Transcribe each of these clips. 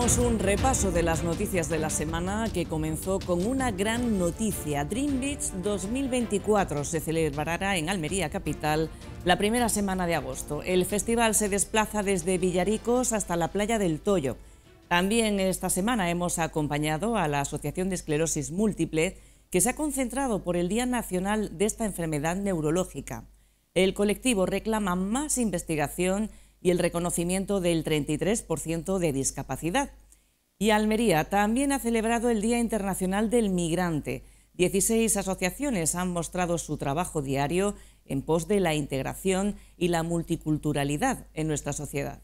Hacemos un repaso de las noticias de la semana que comenzó con una gran noticia. Dream Beach 2024 se celebrará en Almería capital la primera semana de agosto. El festival se desplaza desde Villaricos hasta la playa del Toyo. También esta semana hemos acompañado a la Asociación de Esclerosis Múltiple, que se ha concentrado por el Día Nacional de esta enfermedad neurológica. El colectivo reclama más investigación y el reconocimiento del 33% de discapacidad. Y Almería también ha celebrado el Día Internacional del Migrante. 16 asociaciones han mostrado su trabajo diario en pos de la integración y la multiculturalidad en nuestra sociedad.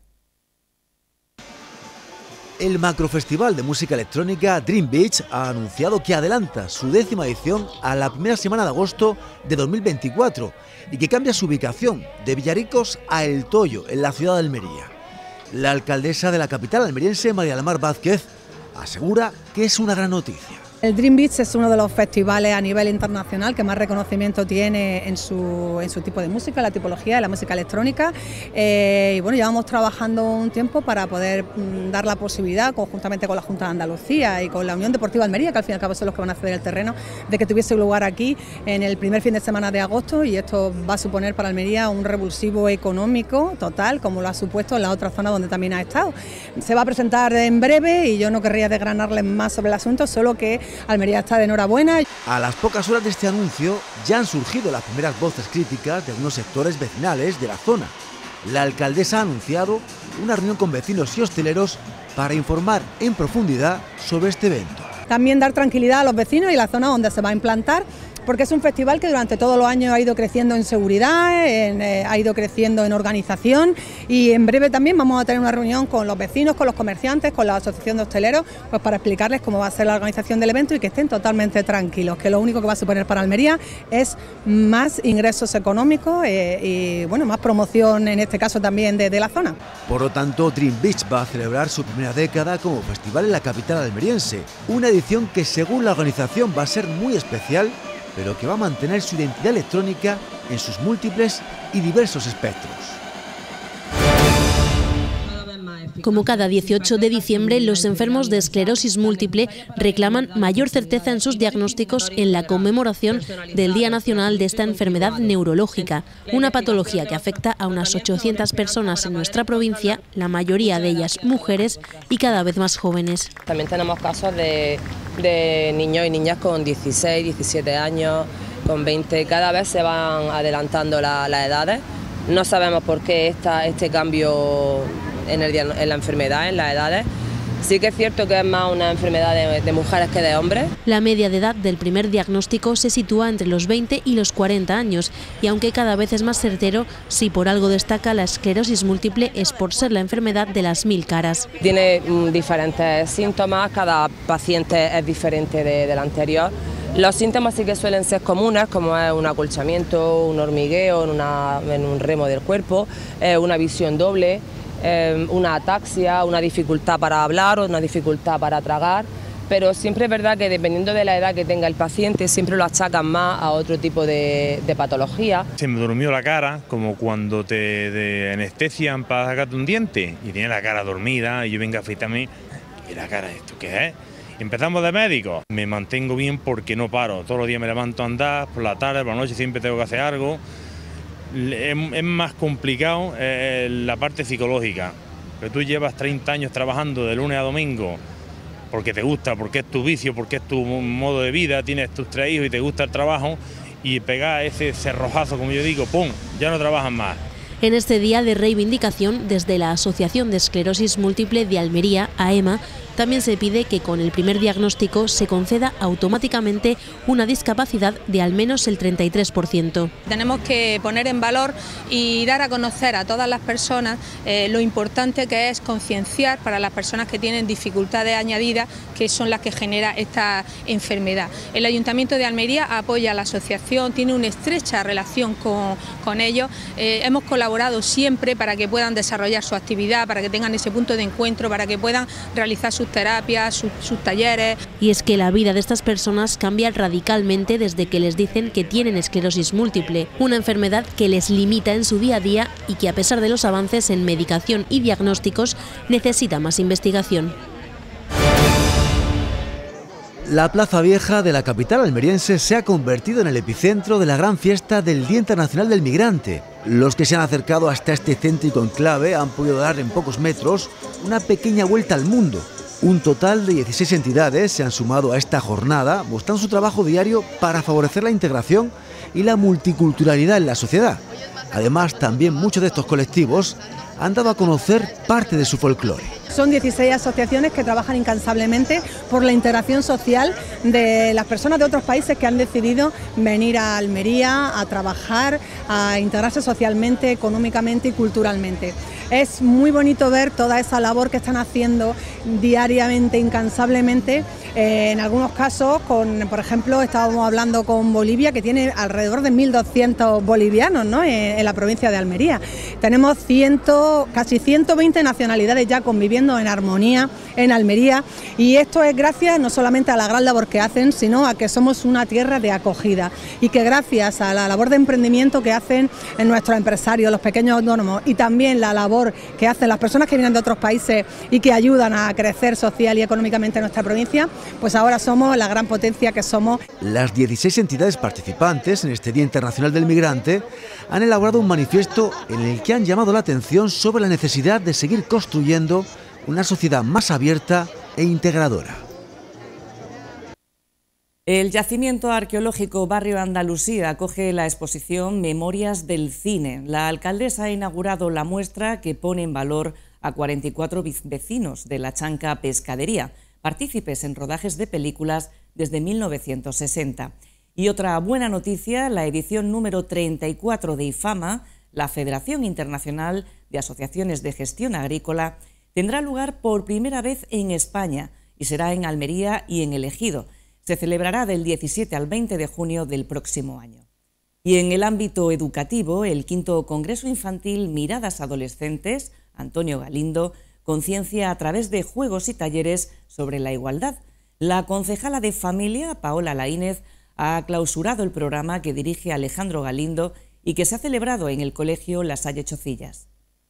El macrofestival de música electrónica Dream Beach ha anunciado que adelanta su 10ª edición a la primera semana de agosto de 2024 y que cambia su ubicación de Villaricos a El Toyo, en la ciudad de Almería. La alcaldesa de la capital almeriense, María del Mar Vázquez, asegura que es una gran noticia. El Dream Beach es uno de los festivales a nivel internacional que más reconocimiento tiene en su tipo de música, la tipología de la música electrónica. Y bueno, llevamos trabajando un tiempo para poder dar la posibilidad, conjuntamente con la Junta de Andalucía y con la Unión Deportiva Almería, que al fin y al cabo son los que van a ceder el terreno, de que tuviese lugar aquí en el primer fin de semana de agosto, y esto va a suponer para Almería un revulsivo económico total, como lo ha supuesto en la otra zona donde también ha estado. Se va a presentar en breve y yo no querría desgranarles más sobre el asunto, solo que Almería está de enhorabuena. A las pocas horas de este anuncio ya han surgido las primeras voces críticas de algunos sectores vecinales de la zona. La alcaldesa ha anunciado una reunión con vecinos y hosteleros para informar en profundidad sobre este evento. También dar tranquilidad a los vecinos y la zona donde se va a implantar, porque es un festival que durante todos los años ha ido creciendo en seguridad, ha ido creciendo en organización, y en breve también vamos a tener una reunión con los vecinos, con los comerciantes, con la asociación de hosteleros, pues para explicarles cómo va a ser la organización del evento y que estén totalmente tranquilos, que lo único que va a suponer para Almería es más ingresos económicos y bueno, más promoción en este caso también de la zona. Por lo tanto, Dream Beach va a celebrar su primera década como festival en la capital almeriense, una edición que según la organización va a ser muy especial, pero que va a mantener su identidad electrónica en sus múltiples y diversos espectros. Como cada 18 de diciembre, los enfermos de esclerosis múltiple reclaman mayor certeza en sus diagnósticos en la conmemoración del Día Nacional de esta enfermedad neurológica, una patología que afecta a unas 800 personas en nuestra provincia, la mayoría de ellas mujeres y cada vez más jóvenes. También tenemos casos de niños y niñas con 16, 17 años, con 20, cada vez se van adelantando las edades. No sabemos por qué este cambio en la enfermedad, en las edades. Sí que es cierto que es más una enfermedad de mujeres que de hombres. La media de edad del primer diagnóstico se sitúa entre los 20 y los 40 años, y aunque cada vez es más certero, si por algo destaca la esclerosis múltiple es por ser la enfermedad de las 1000 caras. Tiene diferentes síntomas, cada paciente es diferente del anterior. Los síntomas sí que suelen ser comunes, como es un acolchamiento, un hormigueo en un remo del cuerpo, una visión doble, una ataxia, una dificultad para hablar o una dificultad para tragar, pero siempre es verdad que dependiendo de la edad que tenga el paciente siempre lo achacan más a otro tipo de patología. Se me durmió la cara, como cuando te anestesian para sacarte un diente y tiene la cara dormida y yo vengo a afeitarme y la cara, ¿esto qué es? Empezamos de médicos, me mantengo bien porque no paro, todos los días me levanto a andar, por la tarde, por la noche siempre tengo que hacer algo. Es más complicado la parte psicológica, que tú llevas 30 años trabajando de lunes a domingo porque te gusta, porque es tu vicio, porque es tu modo de vida, tienes tus 3 hijos y te gusta el trabajo, y pegar ese cerrojazo, como yo digo, ¡pum!, ya no trabajas más. En este día de reivindicación, desde la Asociación de Esclerosis Múltiple de Almería, AEMA, también se pide que con el primer diagnóstico se conceda automáticamente una discapacidad de al menos el 33%. Tenemos que poner en valor y dar a conocer a todas las personas lo importante que es concienciar para las personas que tienen dificultades añadidas, que son las que genera esta enfermedad. El Ayuntamiento de Almería apoya a la asociación, tiene una estrecha relación con ellos. Hemos colaborado siempre para que puedan desarrollar su actividad, para que tengan ese punto de encuentro, para que puedan realizar sus terapias, sus talleres. Y es que la vida de estas personas cambia radicalmente desde que les dicen que tienen esclerosis múltiple, una enfermedad que les limita en su día a día y que, a pesar de los avances en medicación y diagnósticos, necesita más investigación. La Plaza Vieja de la capital almeriense se ha convertido en el epicentro de la gran fiesta del Día Internacional del Migrante. Los que se han acercado hasta este céntrico enclave han podido dar en pocos metros una pequeña vuelta al mundo. Un total de 16 entidades se han sumado a esta jornada, mostrando su trabajo diario para favorecer la integración y la multiculturalidad en la sociedad. Además, también muchos de estos colectivos han dado a conocer parte de su folclore. Son 16 asociaciones que trabajan incansablemente por la integración social de las personas de otros países que han decidido venir a Almería a trabajar, a integrarse socialmente, económicamente y culturalmente. Es muy bonito ver toda esa labor que están haciendo diariamente, incansablemente. En algunos casos, por ejemplo, estábamos hablando con Bolivia, que tiene alrededor de 1.200 bolivianos, ¿no?, en la provincia de Almería. Tenemos casi 120 nacionalidades ya conviviendo en armonía en Almería, y esto es gracias no solamente a la gran labor que hacen, sino a que somos una tierra de acogida, y que gracias a la labor de emprendimiento que hacen nuestros empresarios, los pequeños autónomos, y también la labor que hacen las personas que vienen de otros países y que ayudan a crecer social y económicamente nuestra provincia, pues ahora somos la gran potencia que somos. Las 16 entidades participantes en este Día Internacional del Migrante han elaborado un manifiesto en el que han llamado la atención sobre la necesidad de seguir construyendo una sociedad más abierta e integradora. El yacimiento arqueológico Barrio Andalusía acoge la exposición Memorias del Cine. La alcaldesa ha inaugurado la muestra que pone en valor a 44 vecinos de la Chanca Pescadería, partícipes en rodajes de películas desde 1960. Y otra buena noticia, la edición número 34 de IFAMA, la Federación Internacional de Asociaciones de Gestión Agrícola, tendrá lugar por primera vez en España y será en Almería y en El Ejido. Se celebrará del 17 al 20 de junio del próximo año. Y en el ámbito educativo, el 5º Congreso Infantil Miradas Adolescentes, Antonio Galindo, conciencia a través de juegos y talleres sobre la igualdad. La concejala de Familia, Paola Laínez, ha clausurado el programa que dirige Alejandro Galindo y que se ha celebrado en el Colegio La Salle Chocillas.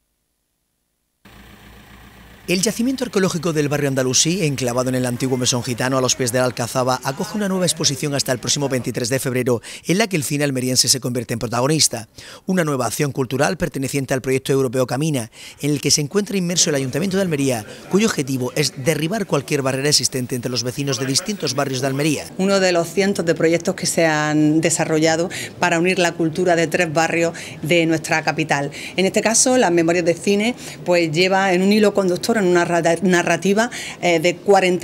El yacimiento arqueológico del barrio Andalusí, enclavado en el antiguo mesón gitano a los pies de la Alcazaba, acoge una nueva exposición hasta el próximo 23 de febrero, en la que el cine almeriense se convierte en protagonista. Una nueva acción cultural perteneciente al proyecto europeo Camina, en el que se encuentra inmerso el Ayuntamiento de Almería, cuyo objetivo es derribar cualquier barrera existente entre los vecinos de distintos barrios de Almería. Uno de los cientos de proyectos que se han desarrollado para unir la cultura de 3 barrios de nuestra capital. En este caso, las Memorias del Cine pues lleva en un hilo conductor, en una narrativa de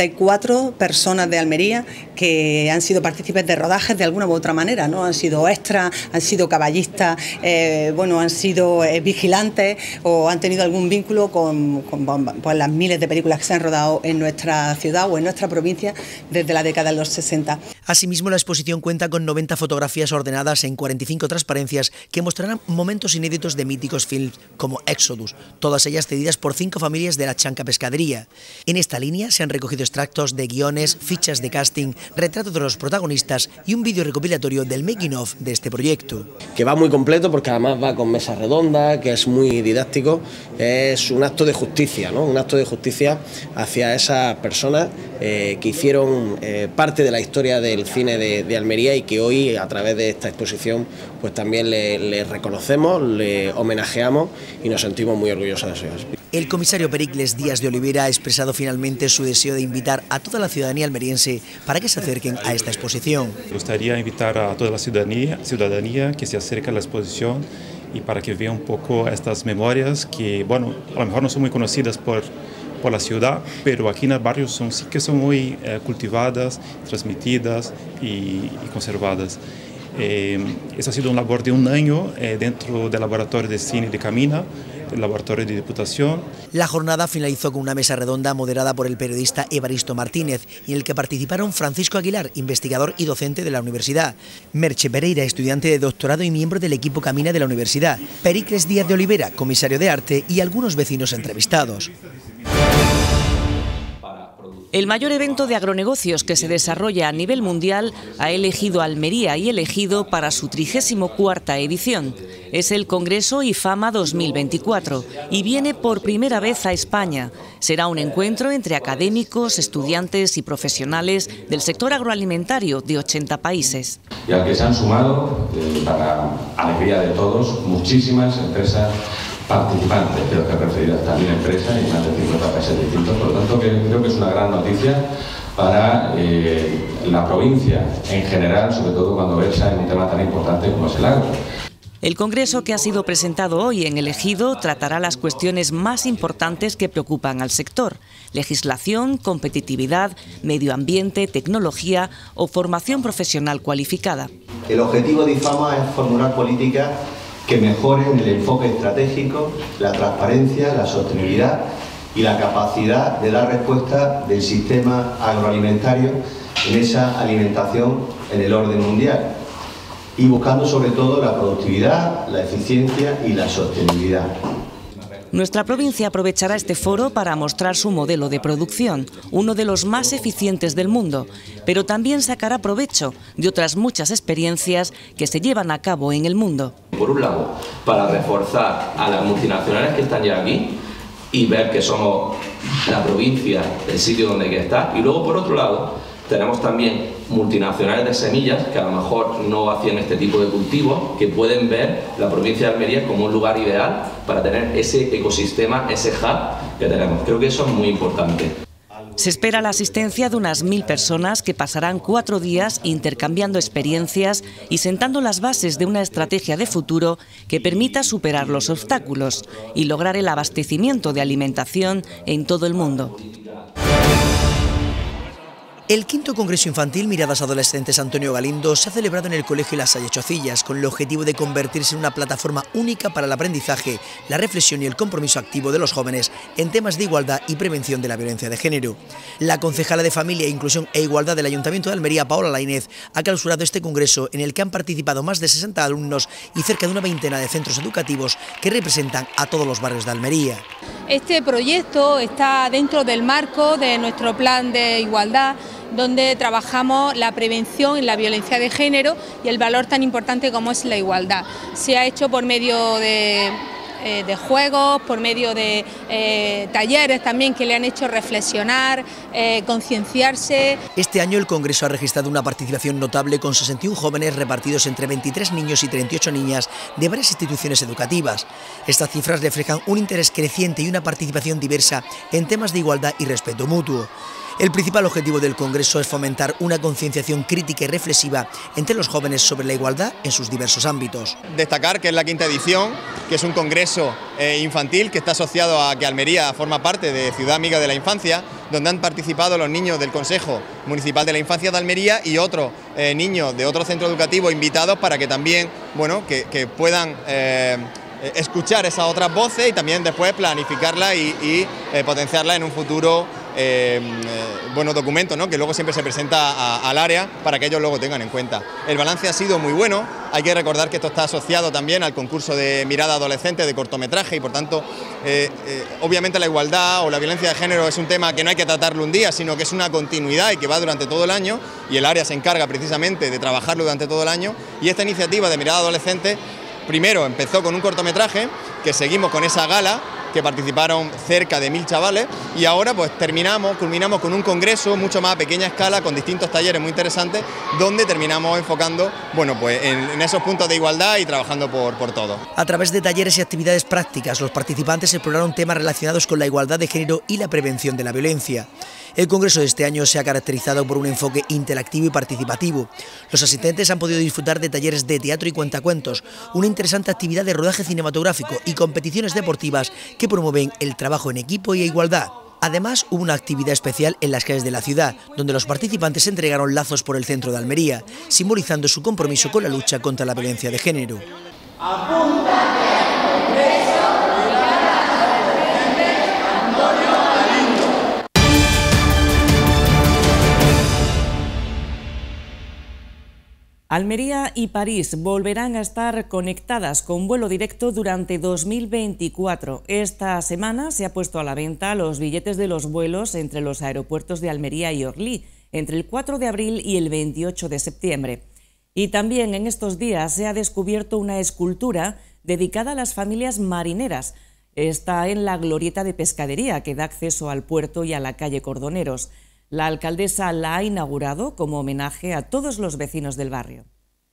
44 personas de Almería que han sido partícipes de rodajes de alguna u otra manera, ¿no? Han sido extras, han sido caballistas, han sido vigilantes o han tenido algún vínculo con pues, las miles de películas que se han rodado en nuestra ciudad o en nuestra provincia desde la década de los 60. Asimismo, la exposición cuenta con 90 fotografías ordenadas en 45 transparencias que mostrarán momentos inéditos de míticos films como Éxodus, todas ellas cedidas por 5 familias de la Chanca Pescadería. En esta línea se han recogido extractos de guiones, fichas de casting, retratos de los protagonistas y un vídeo recopilatorio del making of de este proyecto. Que va muy completo porque además va con mesa redonda, que es muy didáctico, es un acto de justicia, ¿no? Un acto de justicia hacia esas personas que hicieron parte de la historia del cine de Almería y que hoy a través de esta exposición pues también le reconocemos, le homenajeamos y nos sentimos muy orgullosos de eso. El comisario Pericles Díaz de Olivera ha expresado finalmente su deseo de invitar a toda la ciudadanía almeriense para que se acerquen a esta exposición. Me gustaría invitar a toda la ciudadanía que se acerque a la exposición y para que vea un poco estas memorias que, bueno, a lo mejor no son muy conocidas por la ciudad, pero aquí en el barrio sí que son muy cultivadas, transmitidas y conservadas. Eso ha sido un labor de un año dentro del laboratorio de cine de Camina, el laboratorio de Diputación. La jornada finalizó con una mesa redonda moderada por el periodista Evaristo Martínez, en el que participaron Francisco Aguilar, investigador y docente de la universidad, Merche Pereira, estudiante de doctorado y miembro del equipo Camina de la universidad, Pericles Díaz de Olivera, comisario de arte, y algunos vecinos entrevistados. El mayor evento de agronegocios que se desarrolla a nivel mundial ha elegido Almería y el Ejido para su 34ª edición. Es el Congreso IFAMA 2024 y viene por primera vez a España. Será un encuentro entre académicos, estudiantes y profesionales del sector agroalimentario de 80 países. Y al que se han sumado, para alegría de todos, muchísimas empresas participantes, creo que referidas también a empresas y más de 50 países distintos. Por lo tanto, creo que es una gran noticia para la provincia en general, sobre todo cuando versa en un tema tan importante como es el agro. El congreso que ha sido presentado hoy en el Ejido tratará las cuestiones más importantes que preocupan al sector: legislación, competitividad, medio ambiente, tecnología o formación profesional cualificada. El objetivo de IFAMA es formular políticas que mejoren el enfoque estratégico, la transparencia, la sostenibilidad y la capacidad de dar respuesta del sistema agroalimentario en esa alimentación en el orden mundial, y buscando sobre todo la productividad, la eficiencia y la sostenibilidad. Nuestra provincia aprovechará este foro para mostrar su modelo de producción, uno de los más eficientes del mundo, pero también sacará provecho de otras muchas experiencias que se llevan a cabo en el mundo. Por un lado, para reforzar a las multinacionales que están ya aquí y ver que somos la provincia, el sitio donde hay que estar, y luego por otro lado tenemos también multinacionales de semillas que a lo mejor no hacían este tipo de cultivos, que pueden ver la provincia de Almería como un lugar ideal para tener ese ecosistema, ese hub que tenemos. Creo que eso es muy importante. Se espera la asistencia de unas 1000 personas que pasarán 4 días intercambiando experiencias y sentando las bases de una estrategia de futuro que permita superar los obstáculos y lograr el abastecimiento de alimentación en todo el mundo. El quinto Congreso Infantil Miradas Adolescentes Antonio Galindo se ha celebrado en el Colegio La Salle Chocillas con el objetivo de convertirse en una plataforma única para el aprendizaje, la reflexión y el compromiso activo de los jóvenes en temas de igualdad y prevención de la violencia de género. La concejala de Familia, Inclusión e Igualdad del Ayuntamiento de Almería, Paola Lainez, ha clausurado este congreso en el que han participado más de 60 alumnos y cerca de una veintena de centros educativos que representan a todos los barrios de Almería. Este proyecto está dentro del marco de nuestro plan de igualdad, donde trabajamos la prevención en la violencia de género y el valor tan importante como es la igualdad. Se ha hecho por medio de juegos, por medio de talleres también que le han hecho reflexionar, concienciarse. Este año el Congreso ha registrado una participación notable con 61 jóvenes repartidos entre 23 niños y 38 niñas de varias instituciones educativas. Estas cifras reflejan un interés creciente y una participación diversa en temas de igualdad y respeto mutuo. El principal objetivo del Congreso es fomentar una concienciación crítica y reflexiva entre los jóvenes sobre la igualdad en sus diversos ámbitos. Destacar que es la quinta edición, que es un congreso infantil que está asociado a que Almería forma parte de Ciudad Amiga de la Infancia, donde han participado los niños del Consejo Municipal de la Infancia de Almería y otros niños de otro centro educativo invitados para que también que puedan escuchar esas otras voces y también después planificarlas y potenciarlas en un futuro documento, que luego siempre se presenta al área para que ellos luego tengan en cuenta. El balance ha sido muy bueno, hay que recordar que esto está asociado también al concurso de mirada adolescente de cortometraje y por tanto obviamente la igualdad o la violencia de género es un tema que no hay que tratarlo un día, sino que es una continuidad y que va durante todo el año y el área se encarga precisamente de trabajarlo durante todo el año, y esta iniciativa de mirada adolescente primero empezó con un cortometraje que seguimos con esa gala que participaron cerca de 1000 chavales y ahora pues culminamos con un congreso mucho más a pequeña escala con distintos talleres muy interesantes donde terminamos enfocando en esos puntos de igualdad y trabajando por todo. A través de talleres y actividades prácticas, los participantes exploraron temas relacionados con la igualdad de género y la prevención de la violencia. El congreso de este año se ha caracterizado por un enfoque interactivo y participativo. Los asistentes han podido disfrutar de talleres de teatro y cuentacuentos, una interesante actividad de rodaje cinematográfico y competiciones deportivas que promueven el trabajo en equipo y igualdad. Además, hubo una actividad especial en las calles de la ciudad, donde los participantes entregaron lazos por el centro de Almería, simbolizando su compromiso con la lucha contra la violencia de género. Almería y París volverán a estar conectadas con vuelo directo durante 2024. Esta semana se ha puesto a la venta los billetes de los vuelos entre los aeropuertos de Almería y Orly, entre el 4 de abril y el 28 de septiembre. Y también en estos días se ha descubierto una escultura dedicada a las familias marineras. Está en la glorieta de Pescadería, que da acceso al puerto y a la calle Cordoneros. La alcaldesa la ha inaugurado como homenaje a todos los vecinos del barrio.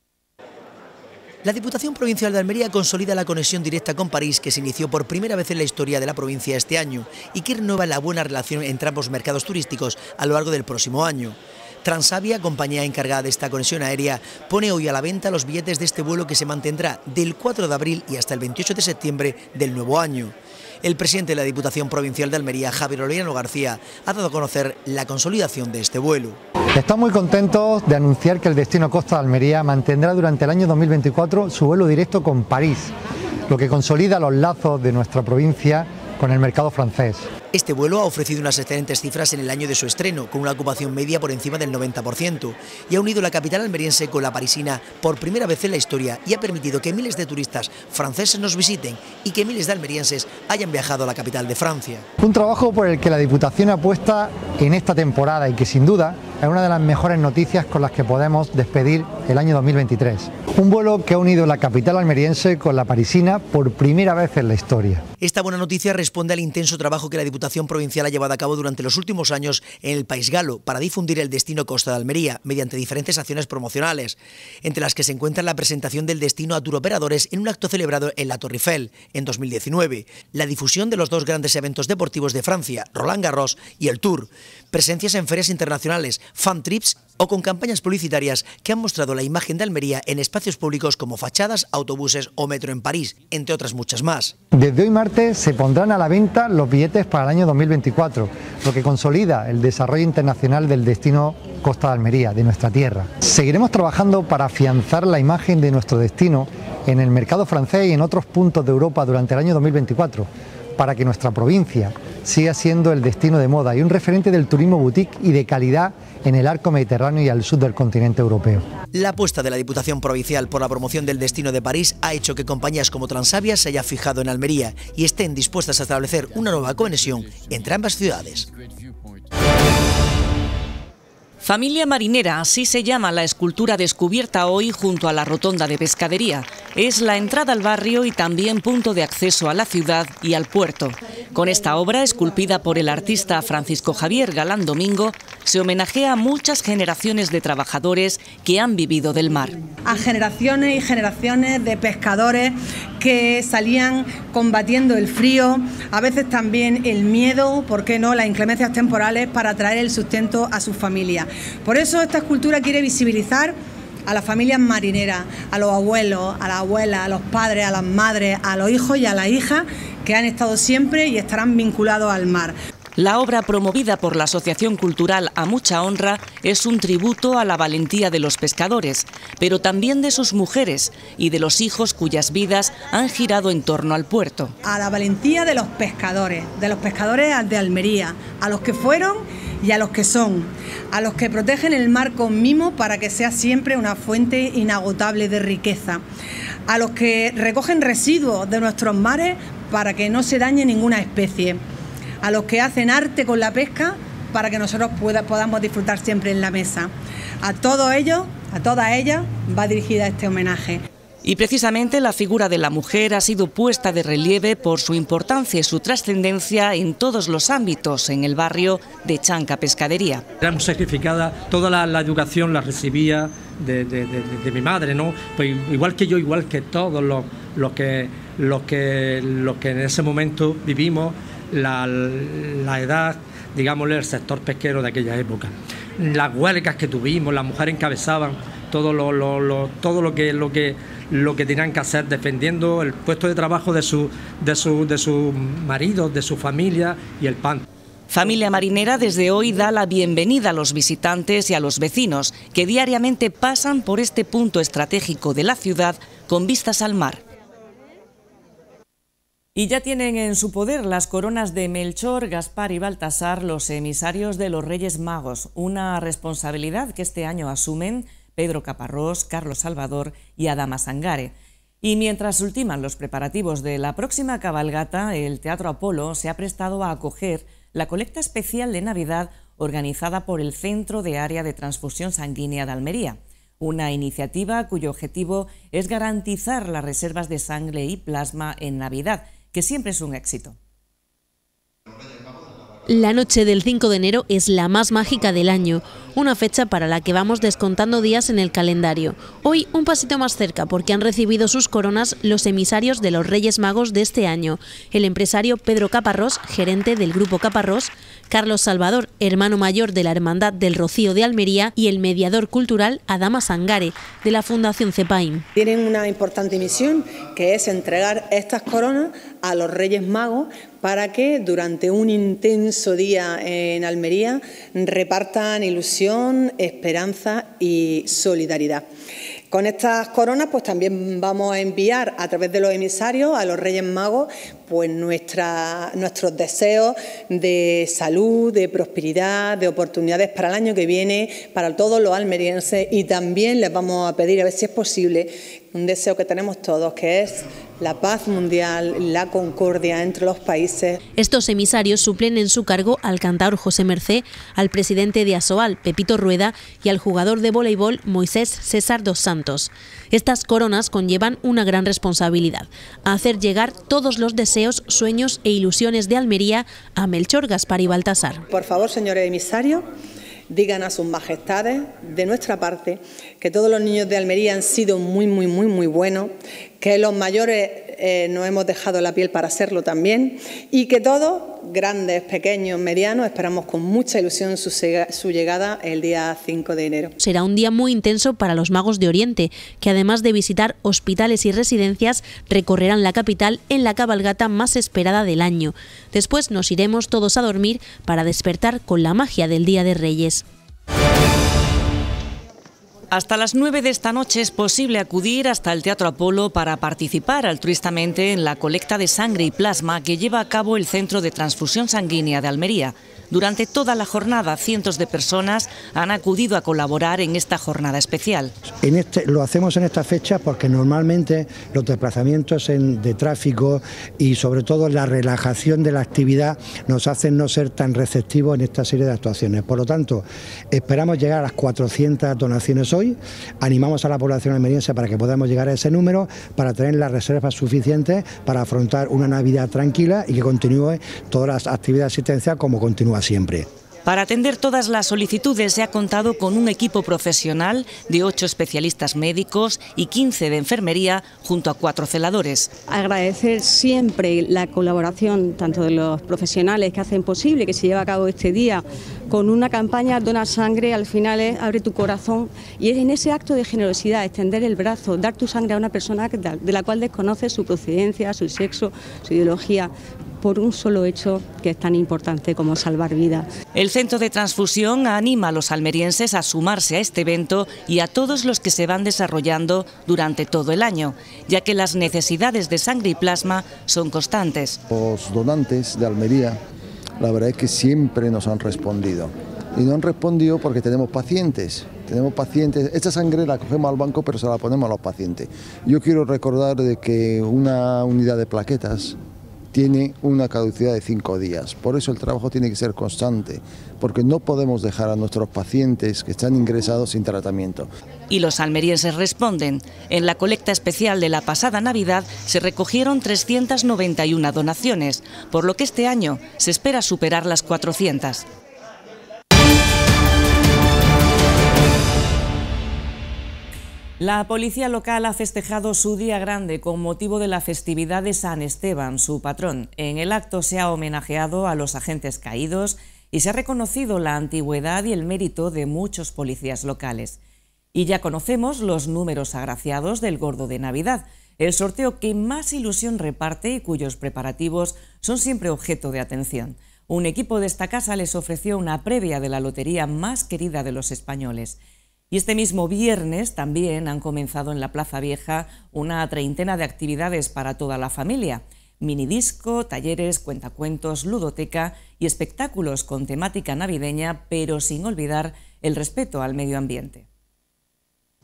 La Diputación Provincial de Almería consolida la conexión directa con París, que se inició por primera vez en la historia de la provincia este año y que renueva la buena relación entre ambos mercados turísticos a lo largo del próximo año. Transavia, compañía encargada de esta conexión aérea, pone hoy a la venta los billetes de este vuelo que se mantendrá del 4 de abril y hasta el 28 de septiembre del nuevo año. El presidente de la Diputación Provincial de Almería, Javier Oleriano García, ha dado a conocer la consolidación de este vuelo. Estamos muy contentos de anunciar que el destino Costa de Almería mantendrá durante el año 2024 su vuelo directo con París, lo que consolida los lazos de nuestra provincia con el mercado francés. Este vuelo ha ofrecido unas excelentes cifras en el año de su estreno, con una ocupación media por encima del 90%, y ha unido la capital almeriense con la parisina por primera vez en la historia y ha permitido que miles de turistas franceses nos visiten y que miles de almerienses hayan viajado a la capital de Francia. Un trabajo por el que la Diputación apuesta en esta temporada y que sin duda es una de las mejores noticias con las que podemos despedir el año 2023. Un vuelo que ha unido la capital almeriense con la parisina por primera vez en la historia. Esta buena noticia responde al intenso trabajo que la Diputación Provincial ha llevado a cabo durante los últimos años en el País Galo para difundir el destino Costa de Almería mediante diferentes acciones promocionales, entre las que se encuentra la presentación del destino a turoperadores en un acto celebrado en la Torre Eiffel en 2019, la difusión de los dos grandes eventos deportivos de Francia, Roland Garros y el Tour, presencias en ferias internacionales, fan trips o con campañas publicitarias que han mostrado la imagen de Almería en espacios públicos como fachadas, autobuses o metro en París, entre otras muchas más. Desde hoy martes se pondrán a la venta los billetes para el año 2024, lo que consolida el desarrollo internacional del destino Costa de Almería, de nuestra tierra. Seguiremos trabajando para afianzar la imagen de nuestro destino en el mercado francés y en otros puntos de Europa durante el año 2024, para que nuestra provincia siga siendo el destino de moda y un referente del turismo boutique y de calidad en el arco mediterráneo y al sur del continente europeo. La apuesta de la Diputación Provincial por la promoción del destino de París ha hecho que compañías como Transavia se haya fijado en Almería y estén dispuestas a establecer una nueva conexión entre ambas ciudades. Familia Marinera, así se llama la escultura descubierta hoy junto a la rotonda de Pescadería. Es la entrada al barrio y también punto de acceso a la ciudad y al puerto. Con esta obra, esculpida por el artista Francisco Javier Galán Domingo, se homenajea a muchas generaciones de trabajadores que han vivido del mar. A generaciones y generaciones de pescadores que salían combatiendo el frío, a veces también el miedo, ¿por qué no?, las inclemencias temporales para traer el sustento a sus familias. Por eso esta escultura quiere visibilizar a las familias marineras, a los abuelos, a las abuelas, a los padres, a las madres, a los hijos y a las hijas que han estado siempre y estarán vinculados al mar. La obra, promovida por la Asociación Cultural A Mucha Honra, es un tributo a la valentía de los pescadores, pero también de sus mujeres y de los hijos cuyas vidas han girado en torno al puerto. A la valentía de los pescadores de Almería, a los que fueron y a los que son, a los que protegen el mar con mimo para que sea siempre una fuente inagotable de riqueza, a los que recogen residuos de nuestros mares para que no se dañe ninguna especie, a los que hacen arte con la pesca para que nosotros podamos disfrutar siempre en la mesa. A todos ellos, a todas ellas, va dirigida este homenaje. Y precisamente la figura de la mujer ha sido puesta de relieve por su importancia y su trascendencia en todos los ámbitos en el barrio de Chanca Pescadería. Era muy sacrificada, toda la educación la recibía de mi madre, ¿no? Pues igual que yo, igual que todos los que en ese momento vivimos la edad, digámosle, el sector pesquero de aquella época. Las huelgas que tuvimos, las mujeres encabezaban todo lo que tenían que hacer, defendiendo el puesto de trabajo de sus maridos, de su familia y el pan. Familia Marinera desde hoy da la bienvenida a los visitantes y a los vecinos que diariamente pasan por este punto estratégico de la ciudad con vistas al mar. Y ya tienen en su poder las coronas de Melchor, Gaspar y Baltasar, los emisarios de los Reyes Magos, una responsabilidad que este año asumen Pedro Caparrós, Carlos Salvador y Adama Sangare. Y mientras ultiman los preparativos de la próxima cabalgata, el Teatro Apolo se ha prestado a acoger la colecta especial de Navidad organizada por el Centro de Área de Transfusión Sanguínea de Almería, una iniciativa cuyo objetivo es garantizar las reservas de sangre y plasma en Navidad, que siempre es un éxito. La noche del 5 de enero es la más mágica del año, una fecha para la que vamos descontando días en el calendario. Hoy un pasito más cerca porque han recibido sus coronas los emisarios de los Reyes Magos de este año, el empresario Pedro Caparrós, gerente del Grupo Caparrós, Carlos Salvador, hermano mayor de la Hermandad del Rocío de Almería, y el mediador cultural Adama Sangare, de la Fundación CEPAIM. Tienen una importante misión, que es entregar estas coronas a los Reyes Magos para que durante un intenso día en Almería repartan ilusión, esperanza y solidaridad. Con estas coronas pues también vamos a enviar a través de los emisarios a los Reyes Magos pues nuestros deseos de salud, de prosperidad, de oportunidades para el año que viene, para todos los almerienses, y también les vamos a pedir, a ver si es posible, un deseo que tenemos todos, que es la paz mundial, la concordia entre los países. Estos emisarios suplen en su cargo al cantaor José Mercé, al presidente de Asoal, Pepito Rueda, y al jugador de voleibol Moisés César dos Santos. Estas coronas conllevan una gran responsabilidad: hacer llegar todos los deseos, sueños e ilusiones de Almería a Melchor, Gaspar y Baltasar. Por favor, señores emisarios, digan a sus majestades, de nuestra parte, que todos los niños de Almería han sido muy buenos, que los mayores nos hemos dejado la piel para serlo también, y que todos, grandes, pequeños, medianos, esperamos con mucha ilusión su llegada el día 5 de enero. Será un día muy intenso para los Magos de Oriente, que además de visitar hospitales y residencias, recorrerán la capital en la cabalgata más esperada del año. Después nos iremos todos a dormir para despertar con la magia del Día de Reyes. Hasta las 9 de esta noche es posible acudir hasta el Teatro Apolo para participar altruistamente en la colecta de sangre y plasma que lleva a cabo el Centro de Transfusión Sanguínea de Almería. Durante toda la jornada, cientos de personas han acudido a colaborar en esta jornada especial. Lo hacemos en esta fecha porque normalmente los desplazamientos de tráfico y sobre todo la relajación de la actividad nos hacen no ser tan receptivos en esta serie de actuaciones. Por lo tanto, esperamos llegar a las 400 donaciones hoy. Animamos a la población almeriense para que podamos llegar a ese número, para tener las reservas suficientes para afrontar una Navidad tranquila y que continúe todas las actividades asistenciales como continúa siempre. Para atender todas las solicitudes se ha contado con un equipo profesional de 8 especialistas médicos y 15 de enfermería, junto a 4 celadores. Agradecer siempre la colaboración tanto de los profesionales que hacen posible que se lleve a cabo este día con una campaña Dona Sangre. Al final es abre tu corazón, y es en ese acto de generosidad, extender el brazo, dar tu sangre a una persona de la cual desconoces su procedencia, su sexo, su ideología, por un solo hecho que es tan importante como salvar vidas. El Centro de Transfusión anima a los almerienses a sumarse a este evento y a todos los que se van desarrollando durante todo el año, ya que las necesidades de sangre y plasma son constantes. Los donantes de Almería, la verdad es que siempre nos han respondido. Y no han respondido porque tenemos pacientes. Esta sangre la cogemos al banco, pero se la ponemos a los pacientes. Yo quiero recordar de que una unidad de plaquetas tiene una caducidad de 5 días. Por eso el trabajo tiene que ser constante, porque no podemos dejar a nuestros pacientes que están ingresados sin tratamiento. Y los almerienses responden. En la colecta especial de la pasada Navidad se recogieron 391 donaciones, por lo que este año se espera superar las 400. La policía local ha festejado su día grande con motivo de la festividad de San Esteban, su patrón. En el acto se ha homenajeado a los agentes caídos y se ha reconocido la antigüedad y el mérito de muchos policías locales. Y ya conocemos los números agraciados del Gordo de Navidad, el sorteo que más ilusión reparte y cuyos preparativos son siempre objeto de atención. Un equipo de esta casa les ofreció una previa de la lotería más querida de los españoles. Y este mismo viernes también han comenzado en la Plaza Vieja una treintena de actividades para toda la familia. Minidisco, talleres, cuentacuentos, ludoteca y espectáculos con temática navideña, pero sin olvidar el respeto al medio ambiente.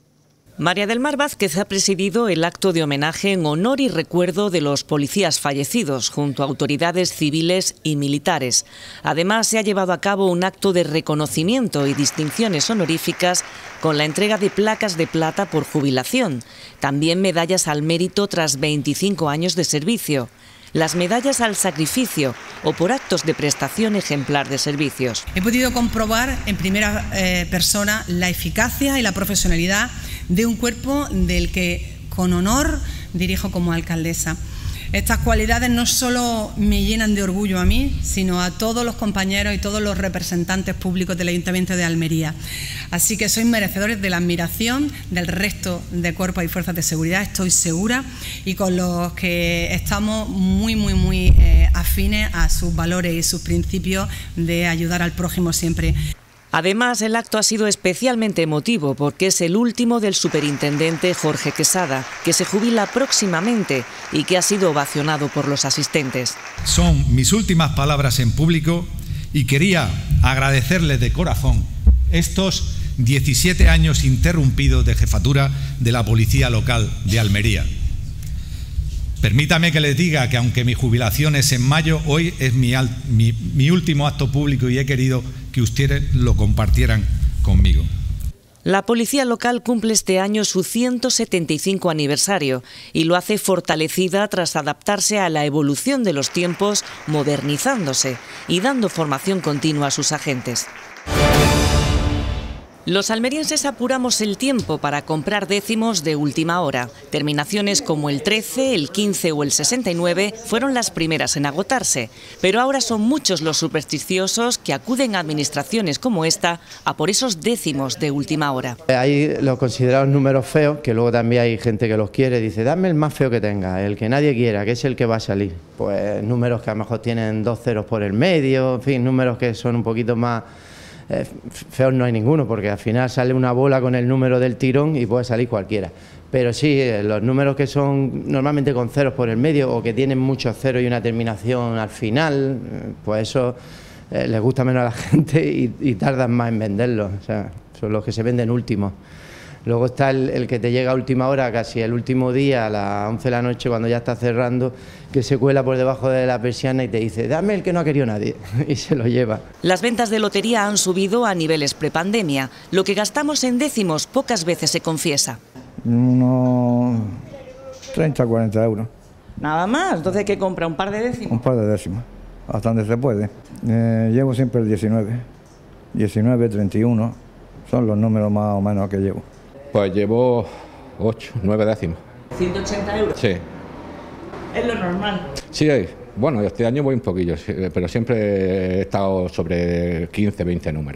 María del Mar Vázquez ha presidido el acto de homenaje en honor y recuerdo de los policías fallecidos, junto a autoridades civiles y militares. Además, se ha llevado a cabo un acto de reconocimiento y distinciones honoríficas con la entrega de placas de plata por jubilación, también medallas al mérito tras 25 años de servicio, las medallas al sacrificio o por actos de prestación ejemplar de servicios. He podido comprobar en primera persona la eficacia y la profesionalidad de un cuerpo del que con honor dirijo como alcaldesa. Estas cualidades no solo me llenan de orgullo a mí, sino a todos los compañeros y todos los representantes públicos del Ayuntamiento de Almería. Así que sois merecedores de la admiración del resto de cuerpos y fuerzas de seguridad, estoy segura, y con los que estamos muy afines a sus valores y sus principios de ayudar al prójimo siempre. Además, el acto ha sido especialmente emotivo porque es el último del superintendente Jorge Quesada, que se jubila próximamente y que ha sido ovacionado por los asistentes. Son mis últimas palabras en público y quería agradecerles de corazón estos 17 años interrumpidos de jefatura de la Policía Local de Almería. Permítame que les diga que aunque mi jubilación es en mayo, hoy es mi último acto público y he querido que ustedes lo compartieran conmigo. La Policía Local cumple este año su 175 aniversario y lo hace fortalecida tras adaptarse a la evolución de los tiempos, modernizándose y dando formación continua a sus agentes. Los almerienses apuramos el tiempo para comprar décimos de última hora. Terminaciones como el 13, el 15 o el 69 fueron las primeras en agotarse, pero ahora son muchos los supersticiosos que acuden a administraciones como esta a por esos décimos de última hora. Hay los considerados números feos, que luego también hay gente que los quiere, dice, dame el más feo que tenga, el que nadie quiera, que es el que va a salir. Pues números que a lo mejor tienen 2 ceros por el medio, en fin, números que son un poquito más... feos no hay ninguno, porque al final sale una bola con el número del tirón y puede salir cualquiera. Pero sí, los números que son normalmente con ceros por el medio o que tienen muchos ceros y una terminación al final, pues eso les gusta menos a la gente y tardan más en venderlos. O sea, son los que se venden últimos. Luego está el que te llega a última hora, casi el último día, a las 11 de la noche, cuando ya está cerrando, que se cuela por debajo de la persiana y te dice, dame el que no ha querido nadie, y se lo lleva. Las ventas de lotería han subido a niveles prepandemia. Lo que gastamos en décimos pocas veces se confiesa. Unos 30 o 40 euros. ¿Nada más? Entonces, ¿qué compra? ¿Un par de décimos? Un par de décimos, hasta donde se puede. Llevo siempre el 19, 31, son los números más o menos que llevo. Pues llevo 8, 9 décimos. ¿180 euros? Sí. ¿Es lo normal? Sí, bueno, este año voy un poquillo, pero siempre he estado sobre 15, 20 números.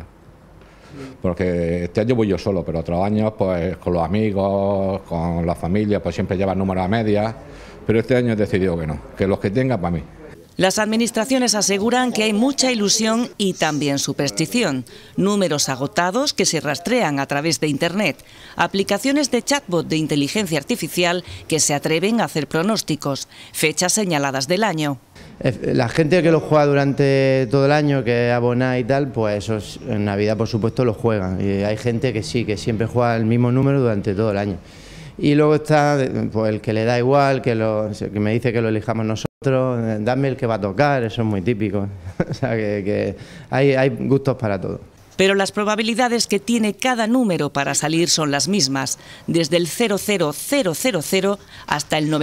Porque este año voy yo solo, pero otros años pues con los amigos, con la familia, pues siempre llevan números a medias. Pero este año he decidido que no, que los que tenga para mí. Las administraciones aseguran que hay mucha ilusión y también superstición. Números agotados que se rastrean a través de Internet. Aplicaciones de chatbot de inteligencia artificial que se atreven a hacer pronósticos. Fechas señaladas del año. La gente que lo juega durante todo el año, que es abonada y tal, pues eso en Navidad por supuesto lo juegan. Y hay gente que sí, que siempre juega el mismo número durante todo el año. Y luego está pues, el que le da igual, que me dice que lo elijamos nosotros, dame el que va a tocar, eso es muy típico. O sea que hay gustos para todo. Pero las probabilidades que tiene cada número para salir son las mismas, desde el 00000 hasta el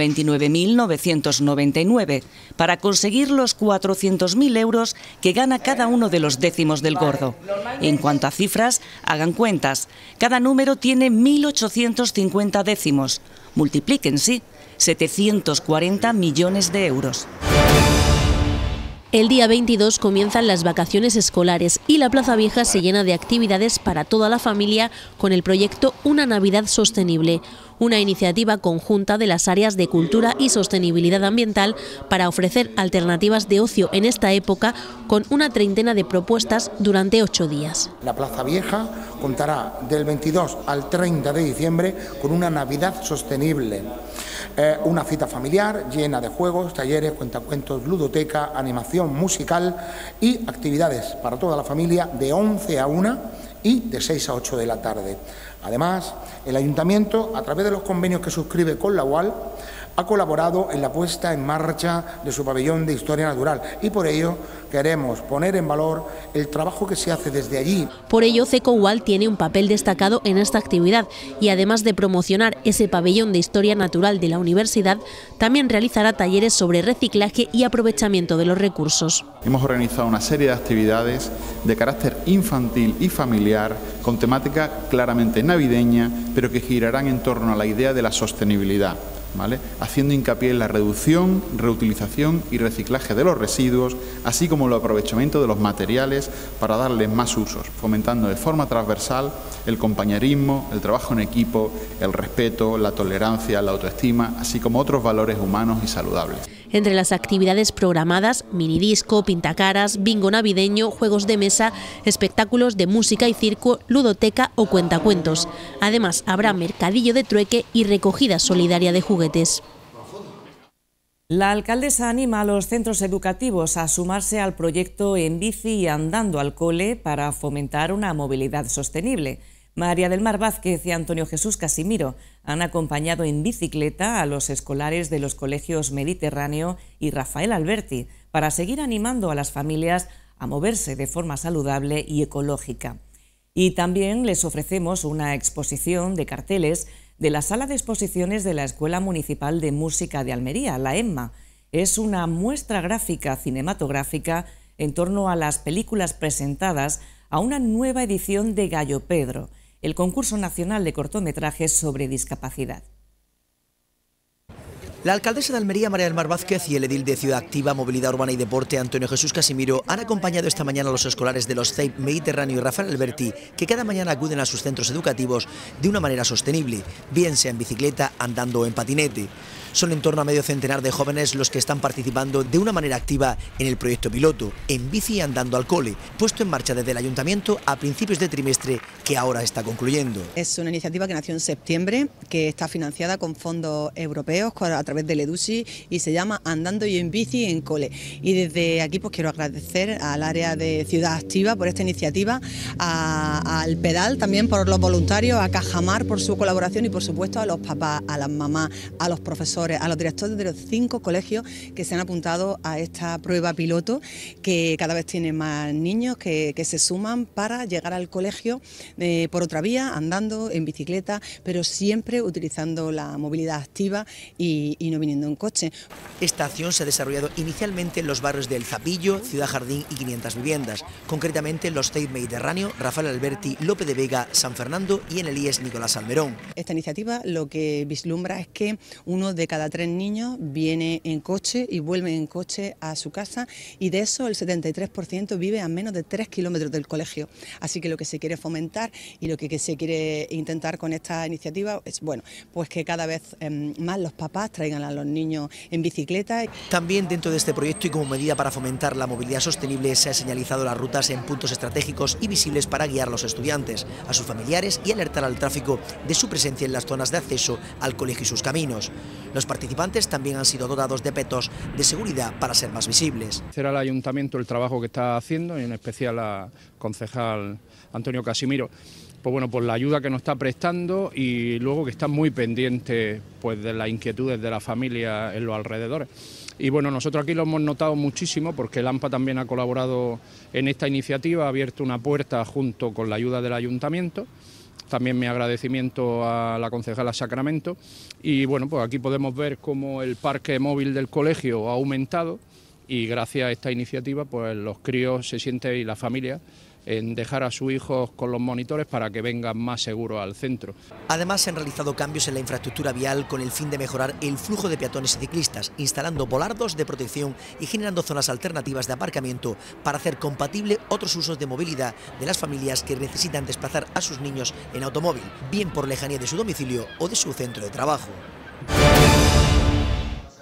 99.999, para conseguir los 400.000 euros que gana cada uno de los décimos del gordo. En cuanto a cifras, hagan cuentas. Cada número tiene 1.850 décimos. Multipliquen, sí, 740 millones de euros. El día 22 comienzan las vacaciones escolares y la Plaza Vieja se llena de actividades para toda la familia con el proyecto Una Navidad Sostenible, una iniciativa conjunta de las áreas de cultura y sostenibilidad ambiental para ofrecer alternativas de ocio en esta época con una treintena de propuestas durante 8 días. La Plaza Vieja contará del 22 al 30 de diciembre con una Navidad sostenible. Una cita familiar llena de juegos, talleres, cuentacuentos, ludoteca, animación musical y actividades para toda la familia de 11 a 1 y de 6 a 8 de la tarde. Además, el Ayuntamiento, a través de los convenios que suscribe con la UAL, ha colaborado en la puesta en marcha de su pabellón de historia natural y por ello queremos poner en valor el trabajo que se hace desde allí. Por ello, CECO UAL tiene un papel destacado en esta actividad y además de promocionar ese pabellón de historia natural de la universidad, también realizará talleres sobre reciclaje y aprovechamiento de los recursos. Hemos organizado una serie de actividades de carácter infantil y familiar con temática claramente navideña, pero que girarán en torno a la idea de la sostenibilidad, ¿vale? Haciendo hincapié en la reducción, reutilización y reciclaje de los residuos, así como el aprovechamiento de los materiales para darles más usos, fomentando de forma transversal el compañerismo, el trabajo en equipo, el respeto, la tolerancia, la autoestima, así como otros valores humanos y saludables. Entre las actividades programadas, minidisco, pintacaras, bingo navideño, juegos de mesa, espectáculos de música y circo, ludoteca o cuentacuentos. Además, habrá mercadillo de trueque y recogida solidaria de juguetes. La alcaldesa anima a los centros educativos a sumarse al proyecto En Bici y Andando al Cole para fomentar una movilidad sostenible. María del Mar Vázquez y Antonio Jesús Casimiro han acompañado en bicicleta a los escolares de los colegios Mediterráneo y Rafael Alberti para seguir animando a las familias a moverse de forma saludable y ecológica. Y también les ofrecemos una exposición de carteles de la Sala de Exposiciones de la Escuela Municipal de Música de Almería, la EMMA. Es una muestra gráfica cinematográfica en torno a las películas presentadas a una nueva edición de Gallo Pedro, el concurso nacional de cortometrajes sobre discapacidad. La alcaldesa de Almería, María del Mar Vázquez, y el edil de Ciudad Activa, Movilidad Urbana y Deporte, Antonio Jesús Casimiro, han acompañado esta mañana a los escolares de los CEIP Mediterráneo y Rafael Alberti, que cada mañana acuden a sus centros educativos de una manera sostenible, bien sea en bicicleta, andando o en patinete. Son en torno a medio centenar de jóvenes los que están participando de una manera activa en el proyecto piloto, En Bici y Andando al Cole, puesto en marcha desde el Ayuntamiento a principios de trimestre, que ahora está concluyendo. Es una iniciativa que nació en septiembre, que está financiada con fondos europeos a través del EDUSI y se llama Andando y en Bici en Cole. Y desde aquí pues quiero agradecer al área de Ciudad Activa por esta iniciativa, al Pedal también por los voluntarios, a Cajamar por su colaboración y por supuesto a los papás, a las mamás, a los profesores, a los directores de los 5 colegios que se han apuntado a esta prueba piloto, que cada vez tiene más niños que se suman para llegar al colegio por otra vía, andando, en bicicleta, pero siempre utilizando la movilidad activa y no viniendo en coche. Esta acción se ha desarrollado inicialmente en los barrios del Zapillo, Ciudad Jardín y 500 viviendas, concretamente en los CEIP Mediterráneo, Rafael Alberti, Lope de Vega, San Fernando y en el IES Nicolás Salmerón. Esta iniciativa lo que vislumbra es que uno de cada 3 niños viene en coche y vuelve en coche a su casa, y de eso el 73% vive a menos de 3 kilómetros del colegio. Así que lo que se quiere fomentar y lo que se quiere intentar con esta iniciativa es, bueno, pues que cada vez más los papás traigan a los niños en bicicleta. También dentro de este proyecto y como medida para fomentar la movilidad sostenible se han señalizado las rutas en puntos estratégicos y visibles para guiar a los estudiantes, a sus familiares y alertar al tráfico de su presencia en las zonas de acceso al colegio y sus caminos. Los participantes también han sido dotados de petos de seguridad para ser más visibles. Agradecer al Ayuntamiento el trabajo que está haciendo, y en especial al concejal Antonio Casimiro, pues bueno, por la ayuda que nos está prestando, y luego que está muy pendiente pues de las inquietudes de la familia en los alrededores. Y bueno, nosotros aquí lo hemos notado muchísimo porque el AMPA también ha colaborado en esta iniciativa, ha abierto una puerta junto con la ayuda del Ayuntamiento. También mi agradecimiento a la concejala Sacramento, y bueno, pues aquí podemos ver cómo el parque móvil del colegio ha aumentado, y gracias a esta iniciativa pues los críos se sienten, y la familia, en dejar a sus hijos con los monitores para que vengan más seguros al centro. Además, se han realizado cambios en la infraestructura vial con el fin de mejorar el flujo de peatones y ciclistas, instalando volardos de protección y generando zonas alternativas de aparcamiento para hacer compatible otros usos de movilidad de las familias que necesitan desplazar a sus niños en automóvil, bien por lejanía de su domicilio o de su centro de trabajo.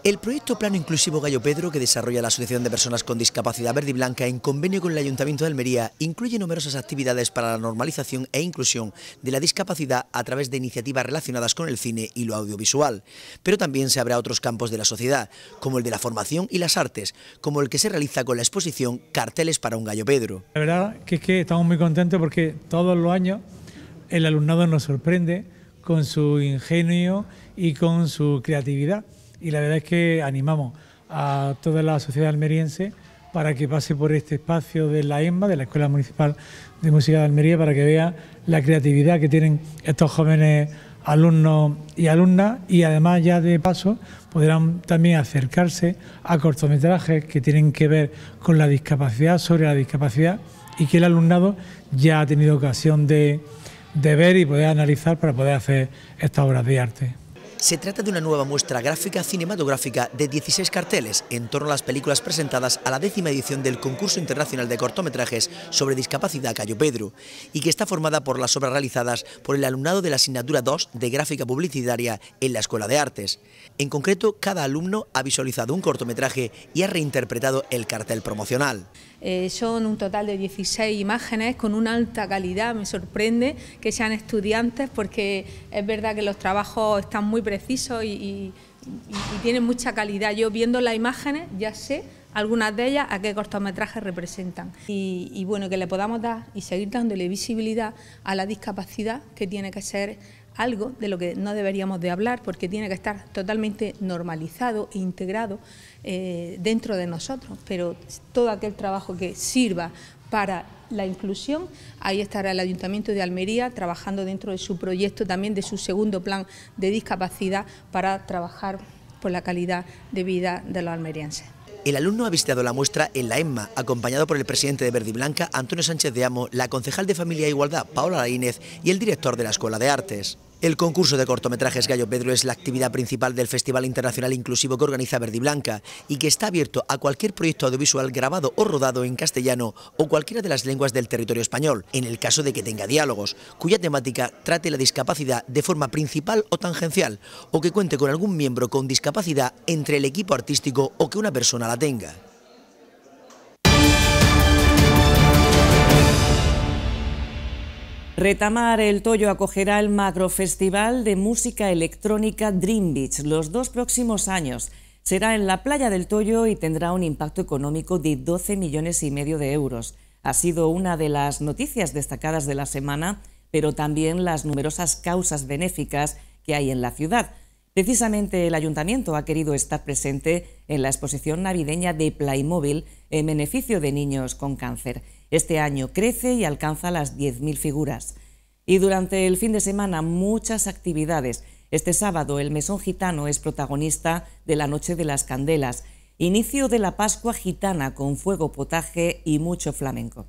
El proyecto Plano Inclusivo Gallo Pedro, que desarrolla la Asociación de Personas con Discapacidad Verde y Blanca en convenio con el Ayuntamiento de Almería, incluye numerosas actividades para la normalización e inclusión de la discapacidad a través de iniciativas relacionadas con el cine y lo audiovisual. Pero también se abre a otros campos de la sociedad, como el de la formación y las artes, como el que se realiza con la exposición Carteles para un Gallo Pedro. La verdad que es que estamos muy contentos porque todos los años el alumnado nos sorprende con su ingenio y con su creatividad. Y la verdad es que animamos a toda la sociedad almeriense para que pase por este espacio de la EMMA, de la Escuela Municipal de Música de Almería, para que vea la creatividad que tienen estos jóvenes alumnos y alumnas, y además ya de paso podrán también acercarse a cortometrajes que tienen que ver con la discapacidad, sobre la discapacidad, y que el alumnado ya ha tenido ocasión de ver y poder analizar para poder hacer estas obras de arte. Se trata de una nueva muestra gráfica cinematográfica de 16 carteles en torno a las películas presentadas a la 10ª edición del Concurso Internacional de Cortometrajes sobre Discapacidad Gallo Pedro, y que está formada por las obras realizadas por el alumnado de la asignatura 2 de Gráfica Publicitaria en la Escuela de Artes. En concreto, cada alumno ha visualizado un cortometraje y ha reinterpretado el cartel promocional. Son un total de 16 imágenes con una alta calidad. Me sorprende que sean estudiantes, porque es verdad que los trabajos están muy precisos y tienen mucha calidad. Yo, viendo las imágenes, ya sé algunas de ellas a qué cortometrajes representan. Y bueno, que le podamos dar y seguir dándole visibilidad a la discapacidad, que tiene que ser algo de lo que no deberíamos de hablar, porque tiene que estar totalmente normalizado e integrado dentro de nosotros, pero todo aquel trabajo que sirva para la inclusión, ahí estará el Ayuntamiento de Almería trabajando dentro de su proyecto, también de su segundo plan de discapacidad, para trabajar por la calidad de vida de los almerienses. El alumno ha visitado la muestra en la EMMA, acompañado por el presidente de Verde y Blanca, Antonio Sánchez de Amo, la concejal de Familia e Igualdad, Paola Laínez, y el director de la Escuela de Artes. El concurso de cortometrajes Gallo Pedro es la actividad principal del Festival Internacional Inclusivo que organiza Verde y Blanca, y que está abierto a cualquier proyecto audiovisual grabado o rodado en castellano o cualquiera de las lenguas del territorio español, en el caso de que tenga diálogos, cuya temática trate la discapacidad de forma principal o tangencial, o que cuente con algún miembro con discapacidad entre el equipo artístico o que una persona la tenga. Retamar el Toyo acogerá el macrofestival de música electrónica Dream Beach los 2 próximos años. Será en la playa del Toyo y tendrá un impacto económico de 12,5 millones de euros. Ha sido una de las noticias destacadas de la semana, pero también las numerosas causas benéficas que hay en la ciudad. Precisamente el Ayuntamiento ha querido estar presente en la exposición navideña de Playmobil en beneficio de niños con cáncer. Este año crece y alcanza las 10.000 figuras. Y durante el fin de semana muchas actividades. Este sábado el Mesón Gitano es protagonista de la Noche de las Candelas, inicio de la Pascua Gitana con fuego, potaje y mucho flamenco.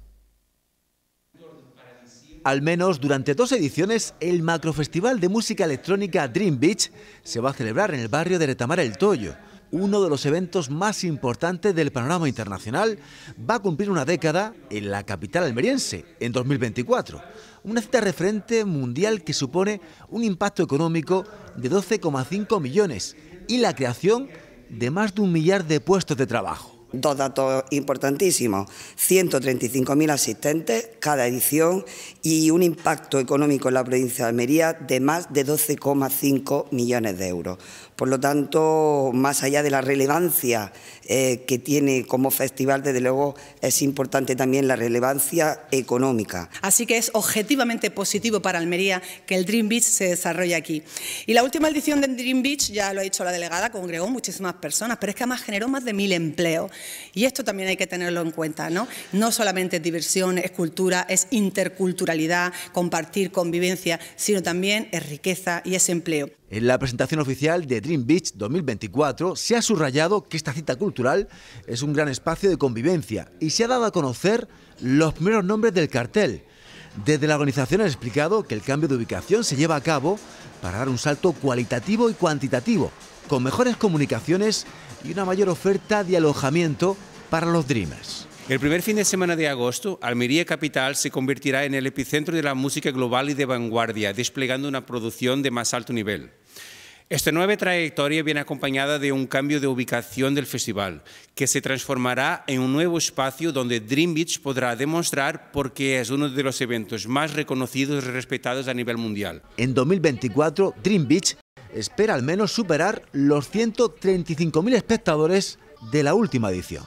Al menos durante 2 ediciones, el macrofestival de música electrónica Dream Beach se va a celebrar en el barrio de Retamar el Toyo. Uno de los eventos más importantes del panorama internacional, va a cumplir una década en la capital almeriense, en 2024. Una cita referente mundial que supone un impacto económico de 12,5 millones y la creación de más de 1 millar de puestos de trabajo. 2 datos importantísimos: 135.000 asistentes cada edición y un impacto económico en la provincia de Almería de más de 12,5 millones de euros. Por lo tanto, más allá de la relevancia que tiene como festival, desde luego es importante también la relevancia económica. Así que es objetivamente positivo para Almería que el Dream Beach se desarrolle aquí. Y la última edición del Dream Beach, ya lo ha dicho la delegada, congregó muchísimas personas, pero es que además generó más de 1.000 empleos. Y esto también hay que tenerlo en cuenta, ¿no? No solamente es diversión, es cultura, es interculturalidad, compartir, convivencia, sino también es riqueza y es empleo. En la presentación oficial de Dream Beach 2024 se ha subrayado que esta cita cultural es un gran espacio de convivencia y se ha dado a conocer los primeros nombres del cartel. Desde la organización han explicado que el cambio de ubicación se lleva a cabo para dar un salto cualitativo y cuantitativo, con mejores comunicaciones y una mayor oferta de alojamiento para los Dreamers. El primer fin de semana de agosto, Almería Capital se convertirá en el epicentro de la música global y de vanguardia, desplegando una producción de más alto nivel. Esta nueva trayectoria viene acompañada de un cambio de ubicación del festival, que se transformará en un nuevo espacio donde Dream Beach podrá demostrar por qué es uno de los eventos más reconocidos y respetados a nivel mundial. En 2024, Dream Beach espera al menos superar los 135.000 espectadores de la última edición.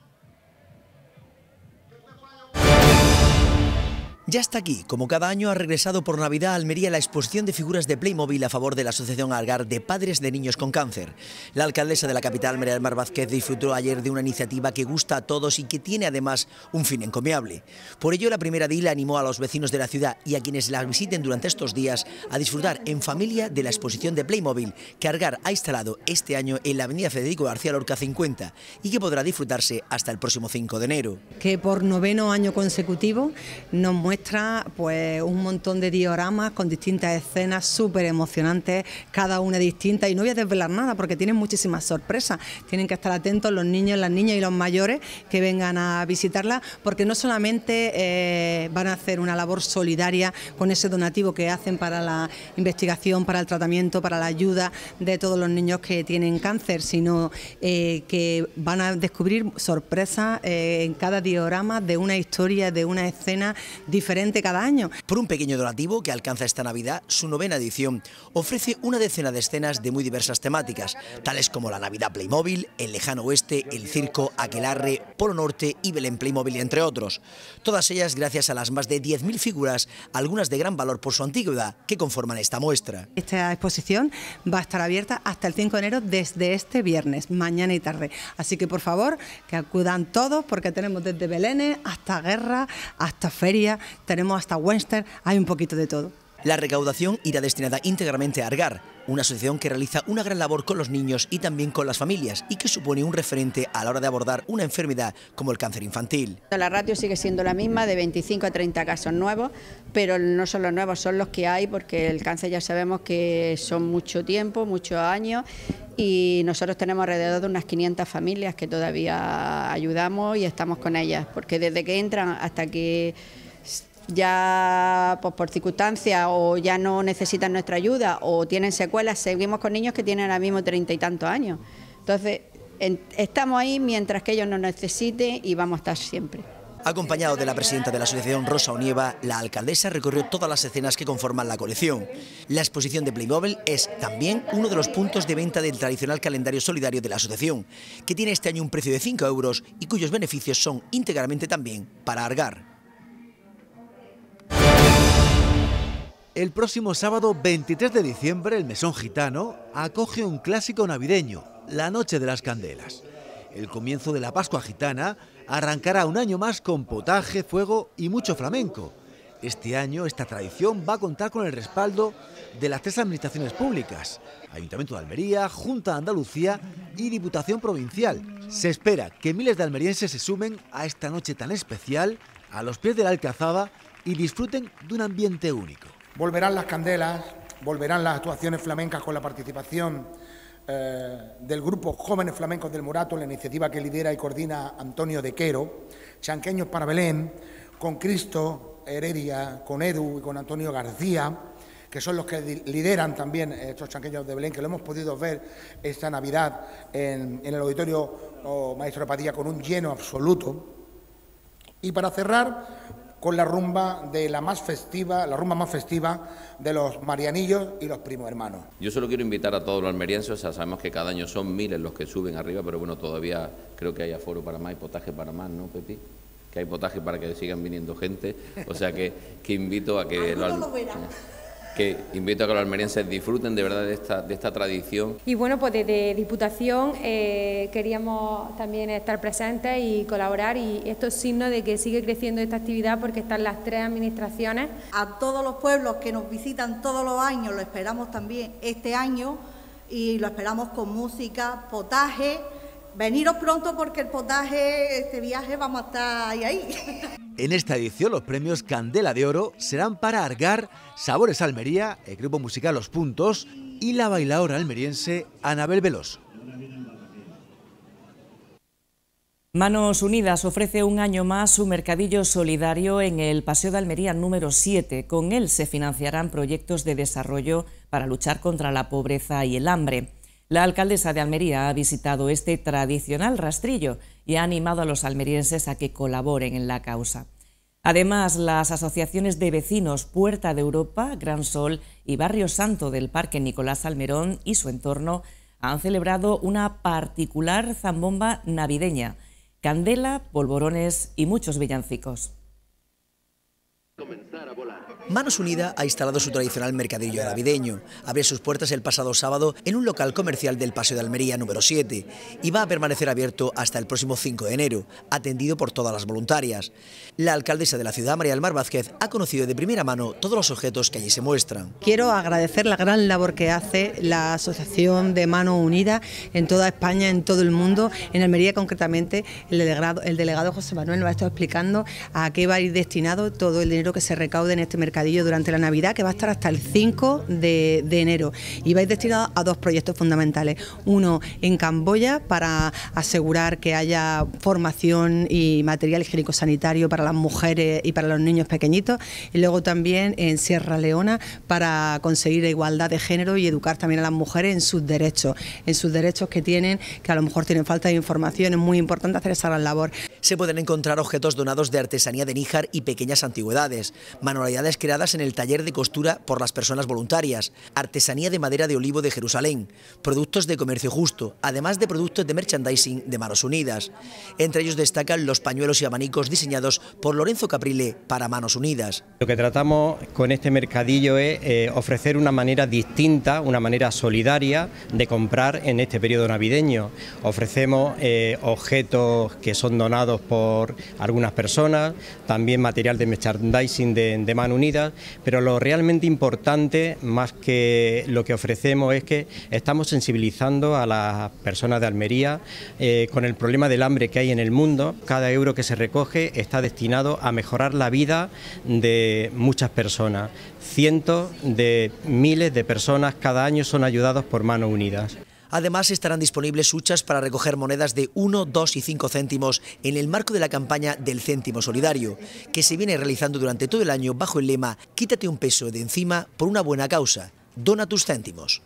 Ya está aquí, como cada año ha regresado por Navidad a Almería la exposición de figuras de Playmobil a favor de la Asociación Algar de Padres de Niños con Cáncer. La alcaldesa de la capital, María del Mar Vázquez, disfrutó ayer de una iniciativa que gusta a todos y que tiene además un fin encomiable. Por ello, la primera edil animó a los vecinos de la ciudad y a quienes la visiten durante estos días a disfrutar en familia de la exposición de Playmobil que Algar ha instalado este año en la avenida Federico García Lorca 50 y que podrá disfrutarse hasta el próximo 5 de enero. Que por 9º año consecutivo nos muestra pues un montón de dioramas con distintas escenas súper emocionantes, cada una distinta, y no voy a desvelar nada porque tienen muchísimas sorpresas. Tienen que estar atentos los niños, las niñas y los mayores que vengan a visitarla, porque no solamente van a hacer una labor solidaria con ese donativo que hacen para la investigación, para el tratamiento, para la ayuda de todos los niños que tienen cáncer, sino que van a descubrir sorpresas en cada diorama de una historia, de una escena diferente cada año. Por un pequeño donativo que alcanza esta Navidad, su 9ª edición ofrece una decena de escenas de muy diversas temáticas, tales como la Navidad Playmobil, el lejano oeste, el circo, Aquelarre, Polo Norte y Belén Playmobil, entre otros. Todas ellas gracias a las más de 10.000 figuras, algunas de gran valor por su antigüedad, que conforman esta muestra. Esta exposición va a estar abierta hasta el 5 de enero desde este viernes, mañana y tarde. Así que por favor, que acudan todos porque tenemos desde belenes hasta guerra, hasta feria, tenemos hasta western, hay un poquito de todo. La recaudación irá destinada íntegramente a Algar, una asociación que realiza una gran labor con los niños y también con las familias y que supone un referente a la hora de abordar una enfermedad como el cáncer infantil. La ratio sigue siendo la misma, de 25 a 30 casos nuevos, pero no son los nuevos, son los que hay, porque el cáncer ya sabemos que son mucho tiempo, muchos años, y nosotros tenemos alrededor de unas 500 familias que todavía ayudamos y estamos con ellas, porque desde que entran hasta que ya pues por circunstancias o ya no necesitan nuestra ayuda o tienen secuelas, seguimos con niños que tienen ahora mismo 30 y tantos años. Entonces, estamos ahí mientras que ellos nos necesiten y vamos a estar siempre. Acompañado de la presidenta de la asociación, Rosa Onieva, la alcaldesa recorrió todas las escenas que conforman la colección. La exposición de Playmobil es también uno de los puntos de venta del tradicional calendario solidario de la asociación, que tiene este año un precio de 5 euros y cuyos beneficios son íntegramente también para Algar. El próximo sábado 23 de diciembre el Mesón Gitano acoge un clásico navideño, la Noche de las Candelas. El comienzo de la Pascua Gitana arrancará un año más con potaje, fuego y mucho flamenco. Este año esta tradición va a contar con el respaldo de las 3 administraciones públicas, Ayuntamiento de Almería, Junta de Andalucía y Diputación Provincial. Se espera que miles de almerienses se sumen a esta noche tan especial a los pies de la Alcazaba y disfruten de un ambiente único. Volverán las candelas, volverán las actuaciones flamencas con la participación del grupo Jóvenes Flamencos del Morato, la iniciativa que lidera y coordina Antonio de Quero, Chanqueños para Belén, con Cristo Heredia, con Edu y con Antonio García, que son los que lideran también estos Chanqueños de Belén, que lo hemos podido ver esta Navidad en el auditorio Maestro Padilla con un lleno absoluto. Y para cerrar, con la rumba más festiva de los marianillos y los primos hermanos. Yo solo quiero invitar a todos los almerienses, o sea, sabemos que cada año son miles los que suben arriba, pero bueno, todavía creo que hay aforo para más y potaje para más, ¿no, Pepi? Que hay potaje para que sigan viniendo gente, o sea que invito a que los almerienses disfruten de verdad de esta tradición. Y bueno, pues desde Diputación queríamos también estar presentes y colaborar, y esto es signo de que sigue creciendo esta actividad porque están las 3 administraciones. A todos los pueblos que nos visitan todos los años, lo esperamos también este año y lo esperamos con música, potaje. Veniros pronto porque el potaje, este viaje, vamos a estar ahí. En esta edición los premios Candela de Oro serán para Algar, Sabores Almería, el grupo musical Los Puntos y la bailaora almeriense Anabel Veloso. Manos Unidas ofrece un año más su mercadillo solidario en el Paseo de Almería número 7. Con él se financiarán proyectos de desarrollo para luchar contra la pobreza y el hambre. La alcaldesa de Almería ha visitado este tradicional rastrillo y ha animado a los almerienses a que colaboren en la causa. Además, las asociaciones de vecinos Puerta de Europa, Gran Sol y Barrio Santo del Parque Nicolás Salmerón y su entorno han celebrado una particular zambomba navideña. Candela, polvorones y muchos villancicos. Manos Unidas ha instalado su tradicional mercadillo navideño. Abre sus puertas el pasado sábado en un local comercial del Paseo de Almería número 7 y va a permanecer abierto hasta el próximo 5 de enero, atendido por todas las voluntarias. La alcaldesa de la ciudad, María del Mar Vázquez, ha conocido de primera mano todos los objetos que allí se muestran. Quiero agradecer la gran labor que hace la Asociación de Manos Unidas en toda España, en todo el mundo, en Almería concretamente. El delegado José Manuel nos ha estado explicando a qué va a ir destinado todo el dinero que se recaude en este mercadillo durante la Navidad, que va a estar hasta el 5 de enero, y va a ir destinado a dos proyectos fundamentales. Uno en Camboya, para asegurar que haya formación y material higiénico sanitario para las mujeres y para los niños pequeñitos, y luego también en Sierra Leona, para conseguir la igualdad de género y educar también a las mujeres en sus derechos que tienen, que a lo mejor tienen falta de información. Es muy importante hacer esa gran labor. Se pueden encontrar objetos donados de artesanía de Níjar y pequeñas antigüedades, manualidades creadas en el taller de costura por las personas voluntarias, artesanía de madera de olivo de Jerusalén, productos de comercio justo, además de productos de merchandising de Manos Unidas. Entre ellos destacan los pañuelos y abanicos diseñados por Lorenzo Caprile para Manos Unidas. Lo que tratamos con este mercadillo es ofrecer una manera distinta, una manera solidaria de comprar en este periodo navideño. Ofrecemos objetos que son donados por algunas personas, también material de merchandising de Manos Unidas, pero lo realmente importante, más que lo que ofrecemos, es que estamos sensibilizando a las personas de Almería con el problema del hambre que hay en el mundo. Cada euro que se recoge está destinado a mejorar la vida de muchas personas. Cientos de miles de personas cada año son ayudados por Manos Unidas. Además, estarán disponibles huchas para recoger monedas de 1, 2 y 5 céntimos en el marco de la campaña del Céntimo Solidario, que se viene realizando durante todo el año bajo el lema «Quítate un peso de encima por una buena causa. Dona tus céntimos».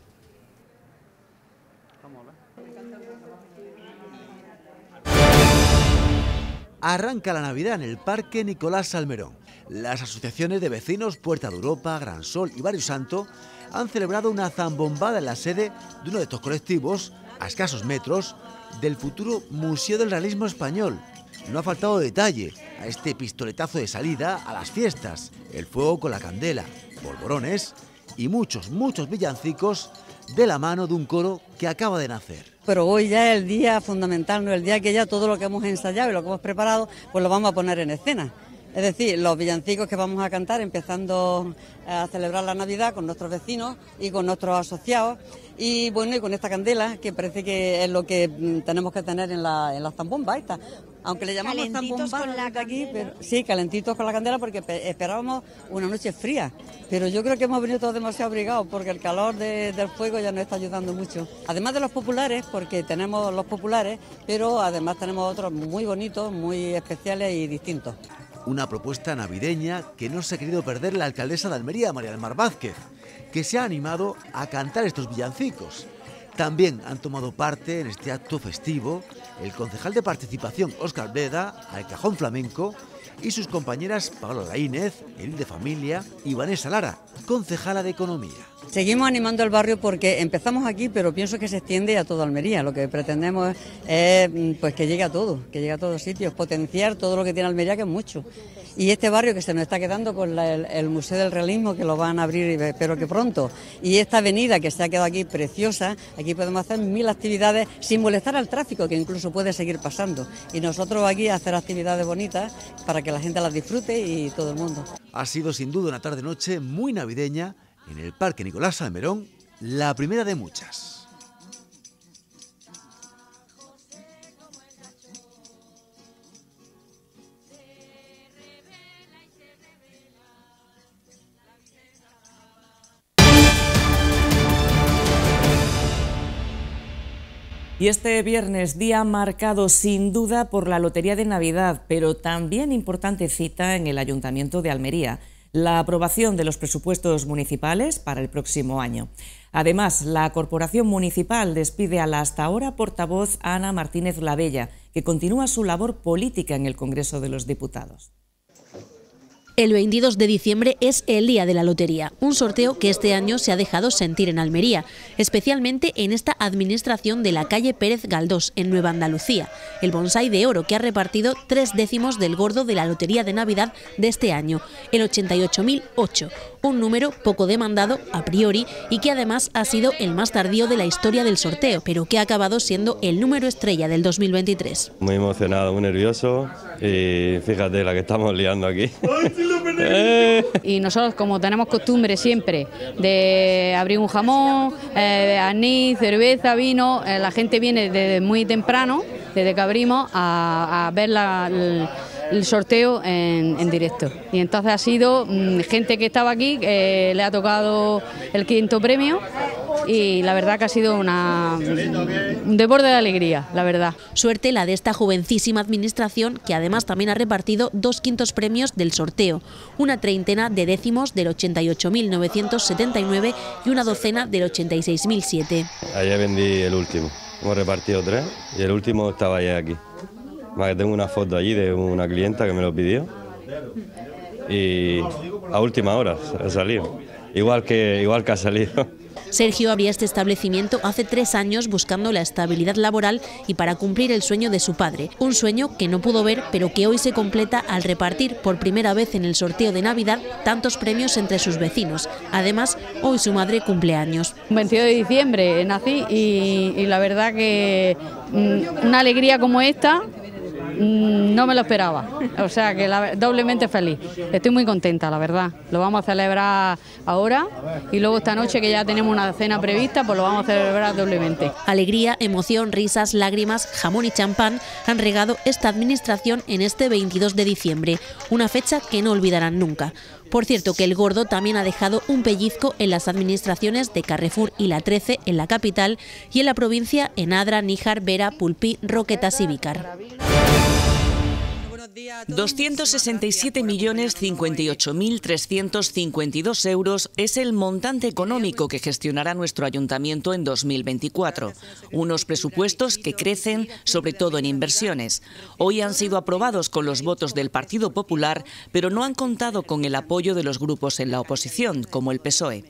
Arranca la Navidad en el Parque Nicolás Salmerón. Las asociaciones de vecinos Puerta de Europa, Gran Sol y Barrio Santo han celebrado una zambombada en la sede de uno de estos colectivos, a escasos metros, del futuro Museo del Realismo Español. No ha faltado detalle a este pistoletazo de salida a las fiestas, el fuego con la candela, polvorones y muchos villancicos de la mano de un coro que acaba de nacer. Pero hoy ya es el día fundamental, ¿no? El día que ya todo lo que hemos ensayado y lo que hemos preparado, pues lo vamos a poner en escena. Es decir, los villancicos que vamos a cantar empezando a celebrar la Navidad con nuestros vecinos y con nuestros asociados, y bueno, y con esta candela, que parece que es lo que tenemos que tener en la zambomba esta. Aunque le llamamos zambomba aquí, pero sí, calentitos con la candela, porque esperábamos una noche fría, pero yo creo que hemos venido todos demasiado abrigados, porque el calor del fuego ya nos está ayudando mucho. Además de los populares, porque tenemos los populares, pero además tenemos otros muy bonitos, muy especiales y distintos. Una propuesta navideña que no se ha querido perder la alcaldesa de Almería, María del Mar Vázquez, que se ha animado a cantar estos villancicos. También han tomado parte en este acto festivo el concejal de Participación, Óscar Breda, al Cajón Flamenco, y sus compañeras Paola Laínez, Edil de Familia y Vanessa Lara, concejala de Economía. Seguimos animando el barrio porque empezamos aquí, pero pienso que se extiende a toda Almería. Lo que pretendemos es pues que llegue a todos sitios, potenciar todo lo que tiene Almería, que es mucho. Y este barrio que se nos está quedando con el Museo del Realismo, que lo van a abrir, espero que pronto, y esta avenida que se ha quedado aquí preciosa, aquí podemos hacer 1000 actividades sin molestar al tráfico, que incluso puede seguir pasando. Y nosotros aquí hacer actividades bonitas para que la gente las disfrute y todo el mundo. Ha sido sin duda una tarde-noche muy navideña en el Parque Nicolás Salmerón, la primera de muchas. Y este viernes, día marcado sin duda por la Lotería de Navidad, pero también importante cita en el Ayuntamiento de Almería, la aprobación de los presupuestos municipales para el próximo año. Además, la Corporación Municipal despide a la hasta ahora portavoz Ana Martínez Lavella, que continúa su labor política en el Congreso de los Diputados. El 22 de diciembre es el día de la lotería, un sorteo que este año se ha dejado sentir en Almería, especialmente en esta administración de la calle Pérez Galdós, en Nueva Andalucía, el bonsai de oro que ha repartido 3 décimos del gordo de la Lotería de Navidad de este año, el 88.008, un número poco demandado a priori y que además ha sido el más tardío de la historia del sorteo, pero que ha acabado siendo el número estrella del 2023. Muy emocionado, muy nervioso y fíjate la que estamos liando aquí. Y nosotros, como tenemos costumbre siempre de abrir un jamón, anís, cerveza, vino, la gente viene desde muy temprano, desde que abrimos, a ver el sorteo en directo. Y entonces ha sido gente que estaba aquí, le ha tocado el 5º premio y la verdad que ha sido un desborde de alegría, la verdad. Suerte la de esta jovencísima administración, que además también ha repartido 2 quintos premios del sorteo, una treintena de décimos del 88.979 y una docena del 86.007. Ayer vendí el último, hemos repartido 3 y el último estaba ayer aquí. Más que tengo una foto allí de una clienta que me lo pidió y a última hora ha salido, igual que ha salido. Sergio abría este establecimiento hace 3 años buscando la estabilidad laboral y para cumplir el sueño de su padre, un sueño que no pudo ver pero que hoy se completa al repartir por primera vez en el sorteo de Navidad tantos premios entre sus vecinos. Además, hoy su madre cumple años. El 22 de diciembre nací y la verdad que una alegría como esta no me lo esperaba, o sea que doblemente feliz. Estoy muy contenta, la verdad. Lo vamos a celebrar ahora y luego esta noche, que ya tenemos una cena prevista, pues lo vamos a celebrar doblemente. Alegría, emoción, risas, lágrimas, jamón y champán han regado esta administración en este 22 de diciembre, una fecha que no olvidarán nunca. Por cierto, que el gordo también ha dejado un pellizco en las administraciones de Carrefour y La 13 en la capital y en la provincia en Adra, Níjar, Vera, Pulpí, Roquetas y Vícar. 267.058.352 euros es el montante económico que gestionará nuestro ayuntamiento en 2024. Unos presupuestos que crecen sobre todo en inversiones. Hoy han sido aprobados con los votos del Partido Popular, pero no han contado con el apoyo de los grupos en la oposición, como el PSOE.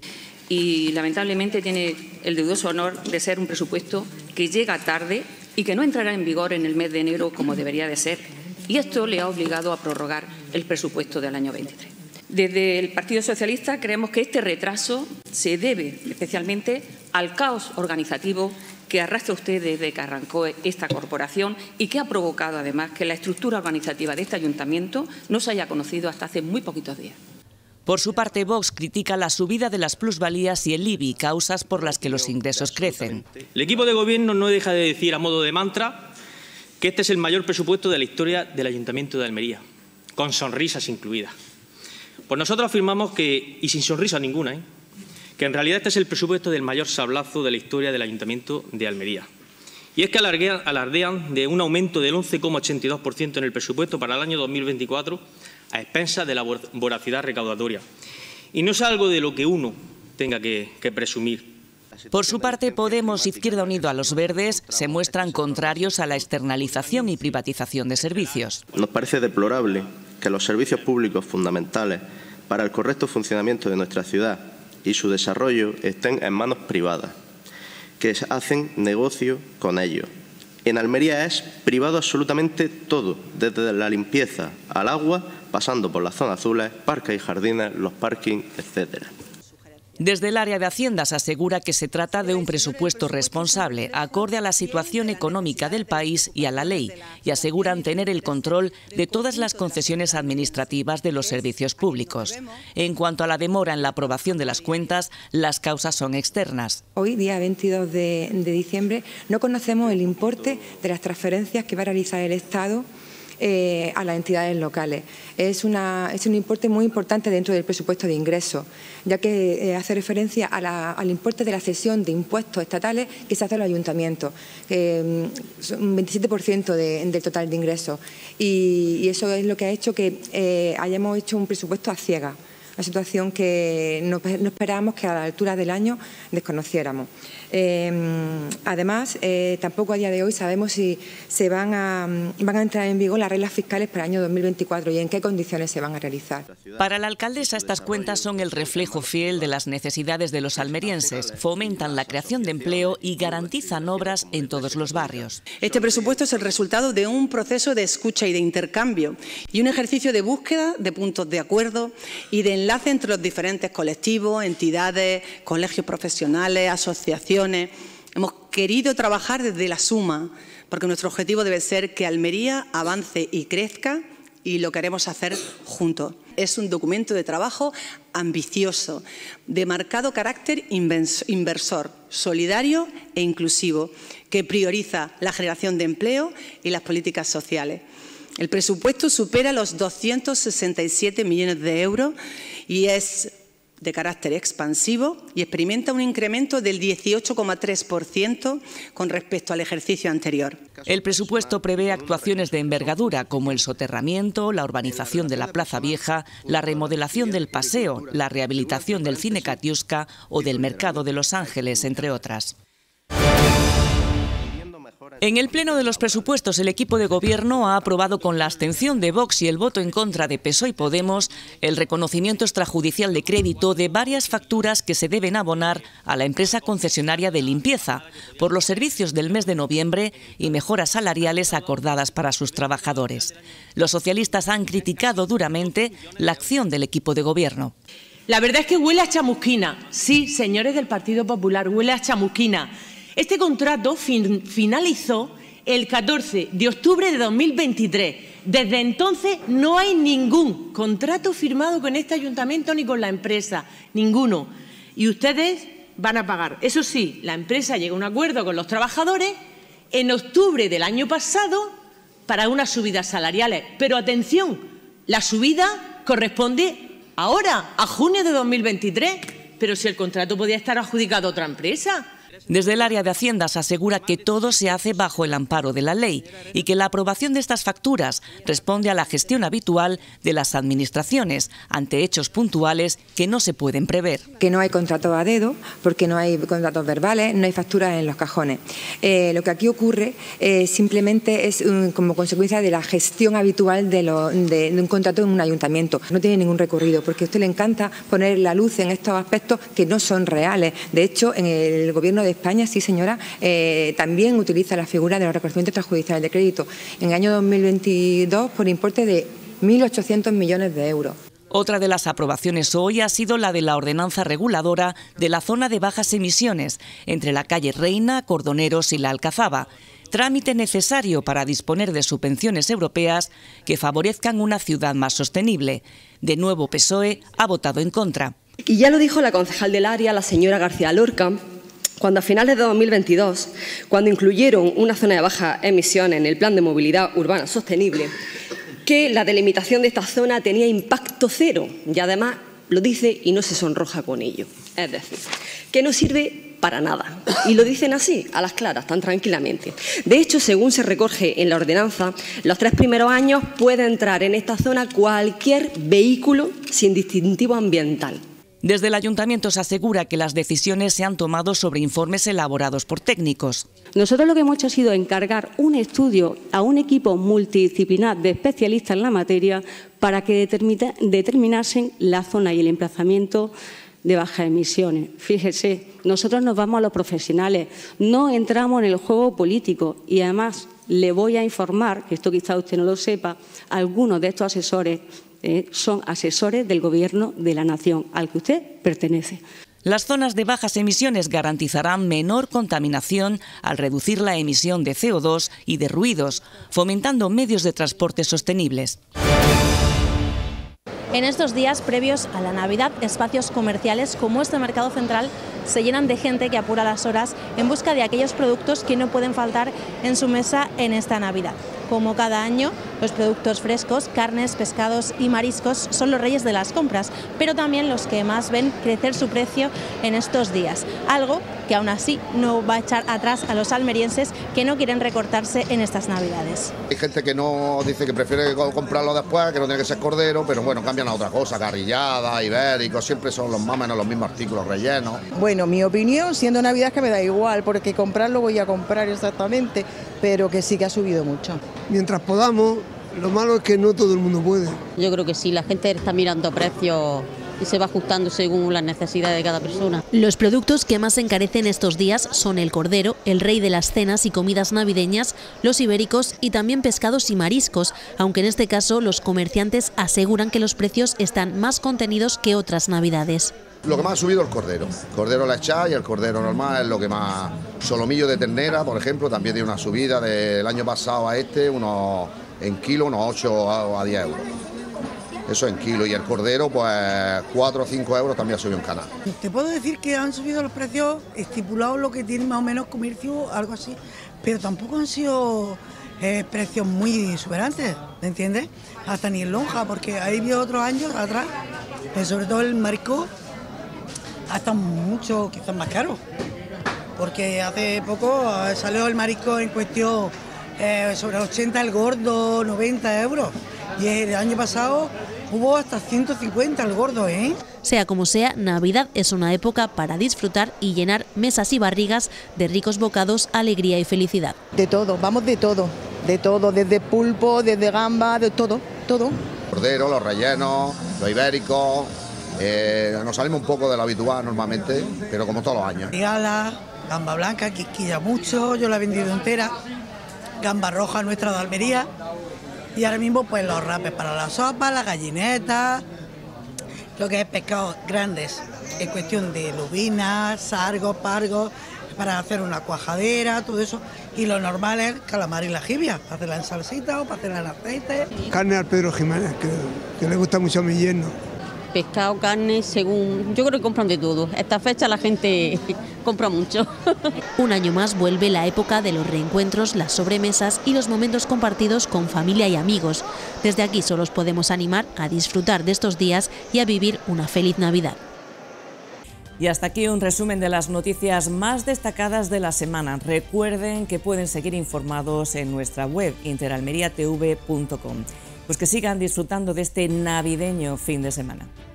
Y lamentablemente tiene el dudoso honor de ser un presupuesto que llega tarde y que no entrará en vigor en el mes de enero como debería de ser. Y esto le ha obligado a prorrogar el presupuesto del año 23. Desde el Partido Socialista creemos que este retraso se debe especialmente al caos organizativo que arrastra usted desde que arrancó esta corporación y que ha provocado además que la estructura organizativa de este ayuntamiento no se haya conocido hasta hace muy poquitos días. Por su parte, Vox critica la subida de las plusvalías y el IBI, causas por las que los ingresos crecen. El equipo de gobierno no deja de decir a modo de mantra que este es el mayor presupuesto de la historia del Ayuntamiento de Almería, con sonrisas incluidas. Pues nosotros afirmamos que, y sin sonrisa ninguna, que en realidad este es el presupuesto del mayor sablazo de la historia del Ayuntamiento de Almería. Y es que alardean de un aumento del 11,82% en el presupuesto para el año 2024 a expensas de la voracidad recaudatoria. Y no es algo de lo que uno tenga que presumir. Por su parte, Podemos, Izquierda Unida a los Verdes se muestran contrarios a la externalización y privatización de servicios. Nos parece deplorable que los servicios públicos fundamentales para el correcto funcionamiento de nuestra ciudad y su desarrollo estén en manos privadas, que hacen negocio con ellos. En Almería es privado absolutamente todo, desde la limpieza al agua, pasando por las zonas azules, parques y jardines, los parkings, etc. Desde el área de Hacienda se asegura que se trata de un presupuesto responsable, acorde a la situación económica del país y a la ley, y aseguran tener el control de todas las concesiones administrativas de los servicios públicos. En cuanto a la demora en la aprobación de las cuentas, las causas son externas. Hoy, día 22 de diciembre, no conocemos el importe de las transferencias que va a realizar el Estado a las entidades locales. Es un importe muy importante dentro del presupuesto de ingresos, ya que hace referencia al importe de la cesión de impuestos estatales que se hace a los ayuntamientos, que son un 27% del total de ingresos. Y eso es lo que ha hecho que hayamos hecho un presupuesto a ciegas, una situación que no esperábamos que a la altura del año desconociéramos. Además, tampoco a día de hoy sabemos si van a entrar en vigor las reglas fiscales para el año 2024 y en qué condiciones se van a realizar. Para la alcaldesa, estas cuentas son el reflejo fiel de las necesidades de los almerienses, fomentan la creación de empleo y garantizan obras en todos los barrios. Este presupuesto es el resultado de un proceso de escucha y de intercambio y un ejercicio de búsqueda de puntos de acuerdo y de enlace entre los diferentes colectivos, entidades, colegios profesionales, asociaciones. Hemos querido trabajar desde la suma, porque nuestro objetivo debe ser que Almería avance y crezca, y lo queremos hacer juntos. Es un documento de trabajo ambicioso, de marcado carácter inversor, solidario e inclusivo, que prioriza la generación de empleo y las políticas sociales. El presupuesto supera los 267 millones de euros y es de carácter expansivo y experimenta un incremento del 18,3% con respecto al ejercicio anterior. El presupuesto prevé actuaciones de envergadura como el soterramiento, la urbanización de la Plaza Vieja, la remodelación del paseo, la rehabilitación del Cine Katiuska o del Mercado de Los Ángeles, entre otras. En el Pleno de los Presupuestos, el equipo de Gobierno ha aprobado con la abstención de Vox y el voto en contra de PSOE y Podemos el reconocimiento extrajudicial de crédito de varias facturas que se deben abonar a la empresa concesionaria de limpieza por los servicios del mes de noviembre y mejoras salariales acordadas para sus trabajadores. Los socialistas han criticado duramente la acción del equipo de Gobierno. La verdad es que huele a chamusquina. Sí, señores del Partido Popular, huele a chamusquina. Este contrato finalizó el 14 de octubre de 2023. Desde entonces no hay ningún contrato firmado con este ayuntamiento ni con la empresa, ninguno. Y ustedes van a pagar. Eso sí, la empresa llegó a un acuerdo con los trabajadores en octubre del año pasado para unas subidas salariales. Pero atención, la subida corresponde ahora, a junio de 2023. Pero si el contrato podía estar adjudicado a otra empresa. Desde el área de Hacienda se asegura que todo se hace bajo el amparo de la ley y que la aprobación de estas facturas responde a la gestión habitual de las administraciones ante hechos puntuales que no se pueden prever. Que no hay contratos a dedo, porque no hay contratos verbales, no hay facturas en los cajones. Lo que aquí ocurre simplemente es como consecuencia de la gestión habitual de un contrato en un ayuntamiento. No tiene ningún recorrido, porque a usted le encanta poner la luz en estos aspectos que no son reales. De hecho, en el Gobierno de España, sí señora, también utiliza la figura de los reconocimientos extrajudiciales de crédito en el año 2022 por importe de 1.800 millones de euros. Otra de las aprobaciones hoy ha sido la de la ordenanza reguladora de la zona de bajas emisiones entre la calle Reina, Cordoneros y la Alcazaba. Trámite necesario para disponer de subvenciones europeas que favorezcan una ciudad más sostenible. De nuevo, PSOE ha votado en contra. Y ya lo dijo la concejal del área, la señora García Lorca, cuando a finales de 2022, cuando incluyeron una zona de bajas emisiones en el Plan de Movilidad Urbana Sostenible, que la delimitación de esta zona tenía impacto cero y además lo dice y no se sonroja con ello. Es decir, que no sirve para nada. Y lo dicen así, a las claras, tan tranquilamente. De hecho, según se recoge en la ordenanza, los 3 primeros años puede entrar en esta zona cualquier vehículo sin distintivo ambiental. Desde el Ayuntamiento se asegura que las decisiones se han tomado sobre informes elaborados por técnicos. Nosotros lo que hemos hecho ha sido encargar un estudio a un equipo multidisciplinar de especialistas en la materia para que determinasen la zona y el emplazamiento de bajas emisiones. Fíjese, nosotros nos vamos a los profesionales, no entramos en el juego político y además le voy a informar, que esto quizá usted no lo sepa, algunos de estos asesores son asesores del Gobierno de la Nación, al que usted pertenece. Las zonas de bajas emisiones garantizarán menor contaminación al reducir la emisión de CO2 y de ruidos, fomentando medios de transporte sostenibles. En estos días previos a la Navidad, espacios comerciales como este Mercado Central se llenan de gente que apura las horas en busca de aquellos productos que no pueden faltar en su mesa en esta Navidad. Como cada año, Los productos frescos, carnes, pescados y mariscos son los reyes de las compras, pero también los que más ven crecer su precio en estos días. Algo que aún así no va a echar atrás a los almerienses que no quieren recortarse en estas Navidades. Hay gente que no dice que prefiere comprarlo después, que no tiene que ser cordero, pero bueno, cambian a otra cosa, carrillada, ibéricos, siempre son más o menos los mismos artículos rellenos. Bueno, mi opinión, siendo Navidad, que me da igual, porque comprarlo voy a comprar exactamente, pero que sí que ha subido mucho. Mientras podamos, lo malo es que no todo el mundo puede. Yo creo que sí, la gente está mirando precios y se va ajustando según las necesidades de cada persona. Los productos que más encarecen estos días son el cordero, el rey de las cenas y comidas navideñas, los ibéricos y también pescados y mariscos, aunque en este caso los comerciantes aseguran que los precios están más contenidos que otras Navidades. Lo que más ha subido es el cordero. Cordero lechá y el cordero normal es lo que más. Solomillo de ternera, por ejemplo, también tiene una subida del año pasado a este, en kilo, unos 8 a 10 euros. Eso en kilo, y el cordero, pues 4 o 5 euros también ha subido en canal. Te puedo decir que han subido los precios estipulados, lo que tiene más o menos comercio, algo así, pero tampoco han sido precios muy exuberantes, ¿me entiendes? Hasta ni en lonja, porque ahí vi otros años atrás, sobre todo el marisco, hasta mucho, quizás más caro, porque hace poco salió el marisco en cuestión sobre 80 el gordo, 90 euros, y el año pasado hubo hasta 150 el gordo, ¿eh? Sea como sea, Navidad es una época para disfrutar y llenar mesas y barrigas de ricos bocados, alegría y felicidad. De todo, vamos de todo, desde pulpo, desde gamba, de todo, todo. Cordero, los rellenos, los ibéricos, nos salimos un poco de lo habitual normalmente, pero como todos los años. Gala, gamba blanca, quisquilla mucho, yo la he vendido entera, gamba roja nuestra de Almería. Y ahora mismo pues los rapes para la sopa, la gallineta, lo que es pescados grandes, en cuestión de lubinas, sargos, pargos, para hacer una cuajadera, todo eso. Y lo normal es calamar y la jibia, para hacerla en salsita o para hacerla en aceite. Carne al Pedro Jiménez, que le gusta mucho a mi yerno. Pescado, carne, según... Yo creo que compran de todo. Esta fecha la gente compra mucho. Un año más vuelve la época de los reencuentros, las sobremesas y los momentos compartidos con familia y amigos. Desde aquí solo os podemos animar a disfrutar de estos días y a vivir una feliz Navidad. Y hasta aquí un resumen de las noticias más destacadas de la semana. Recuerden que pueden seguir informados en nuestra web interalmeriatv.com. Pues que sigan disfrutando de este navideño fin de semana.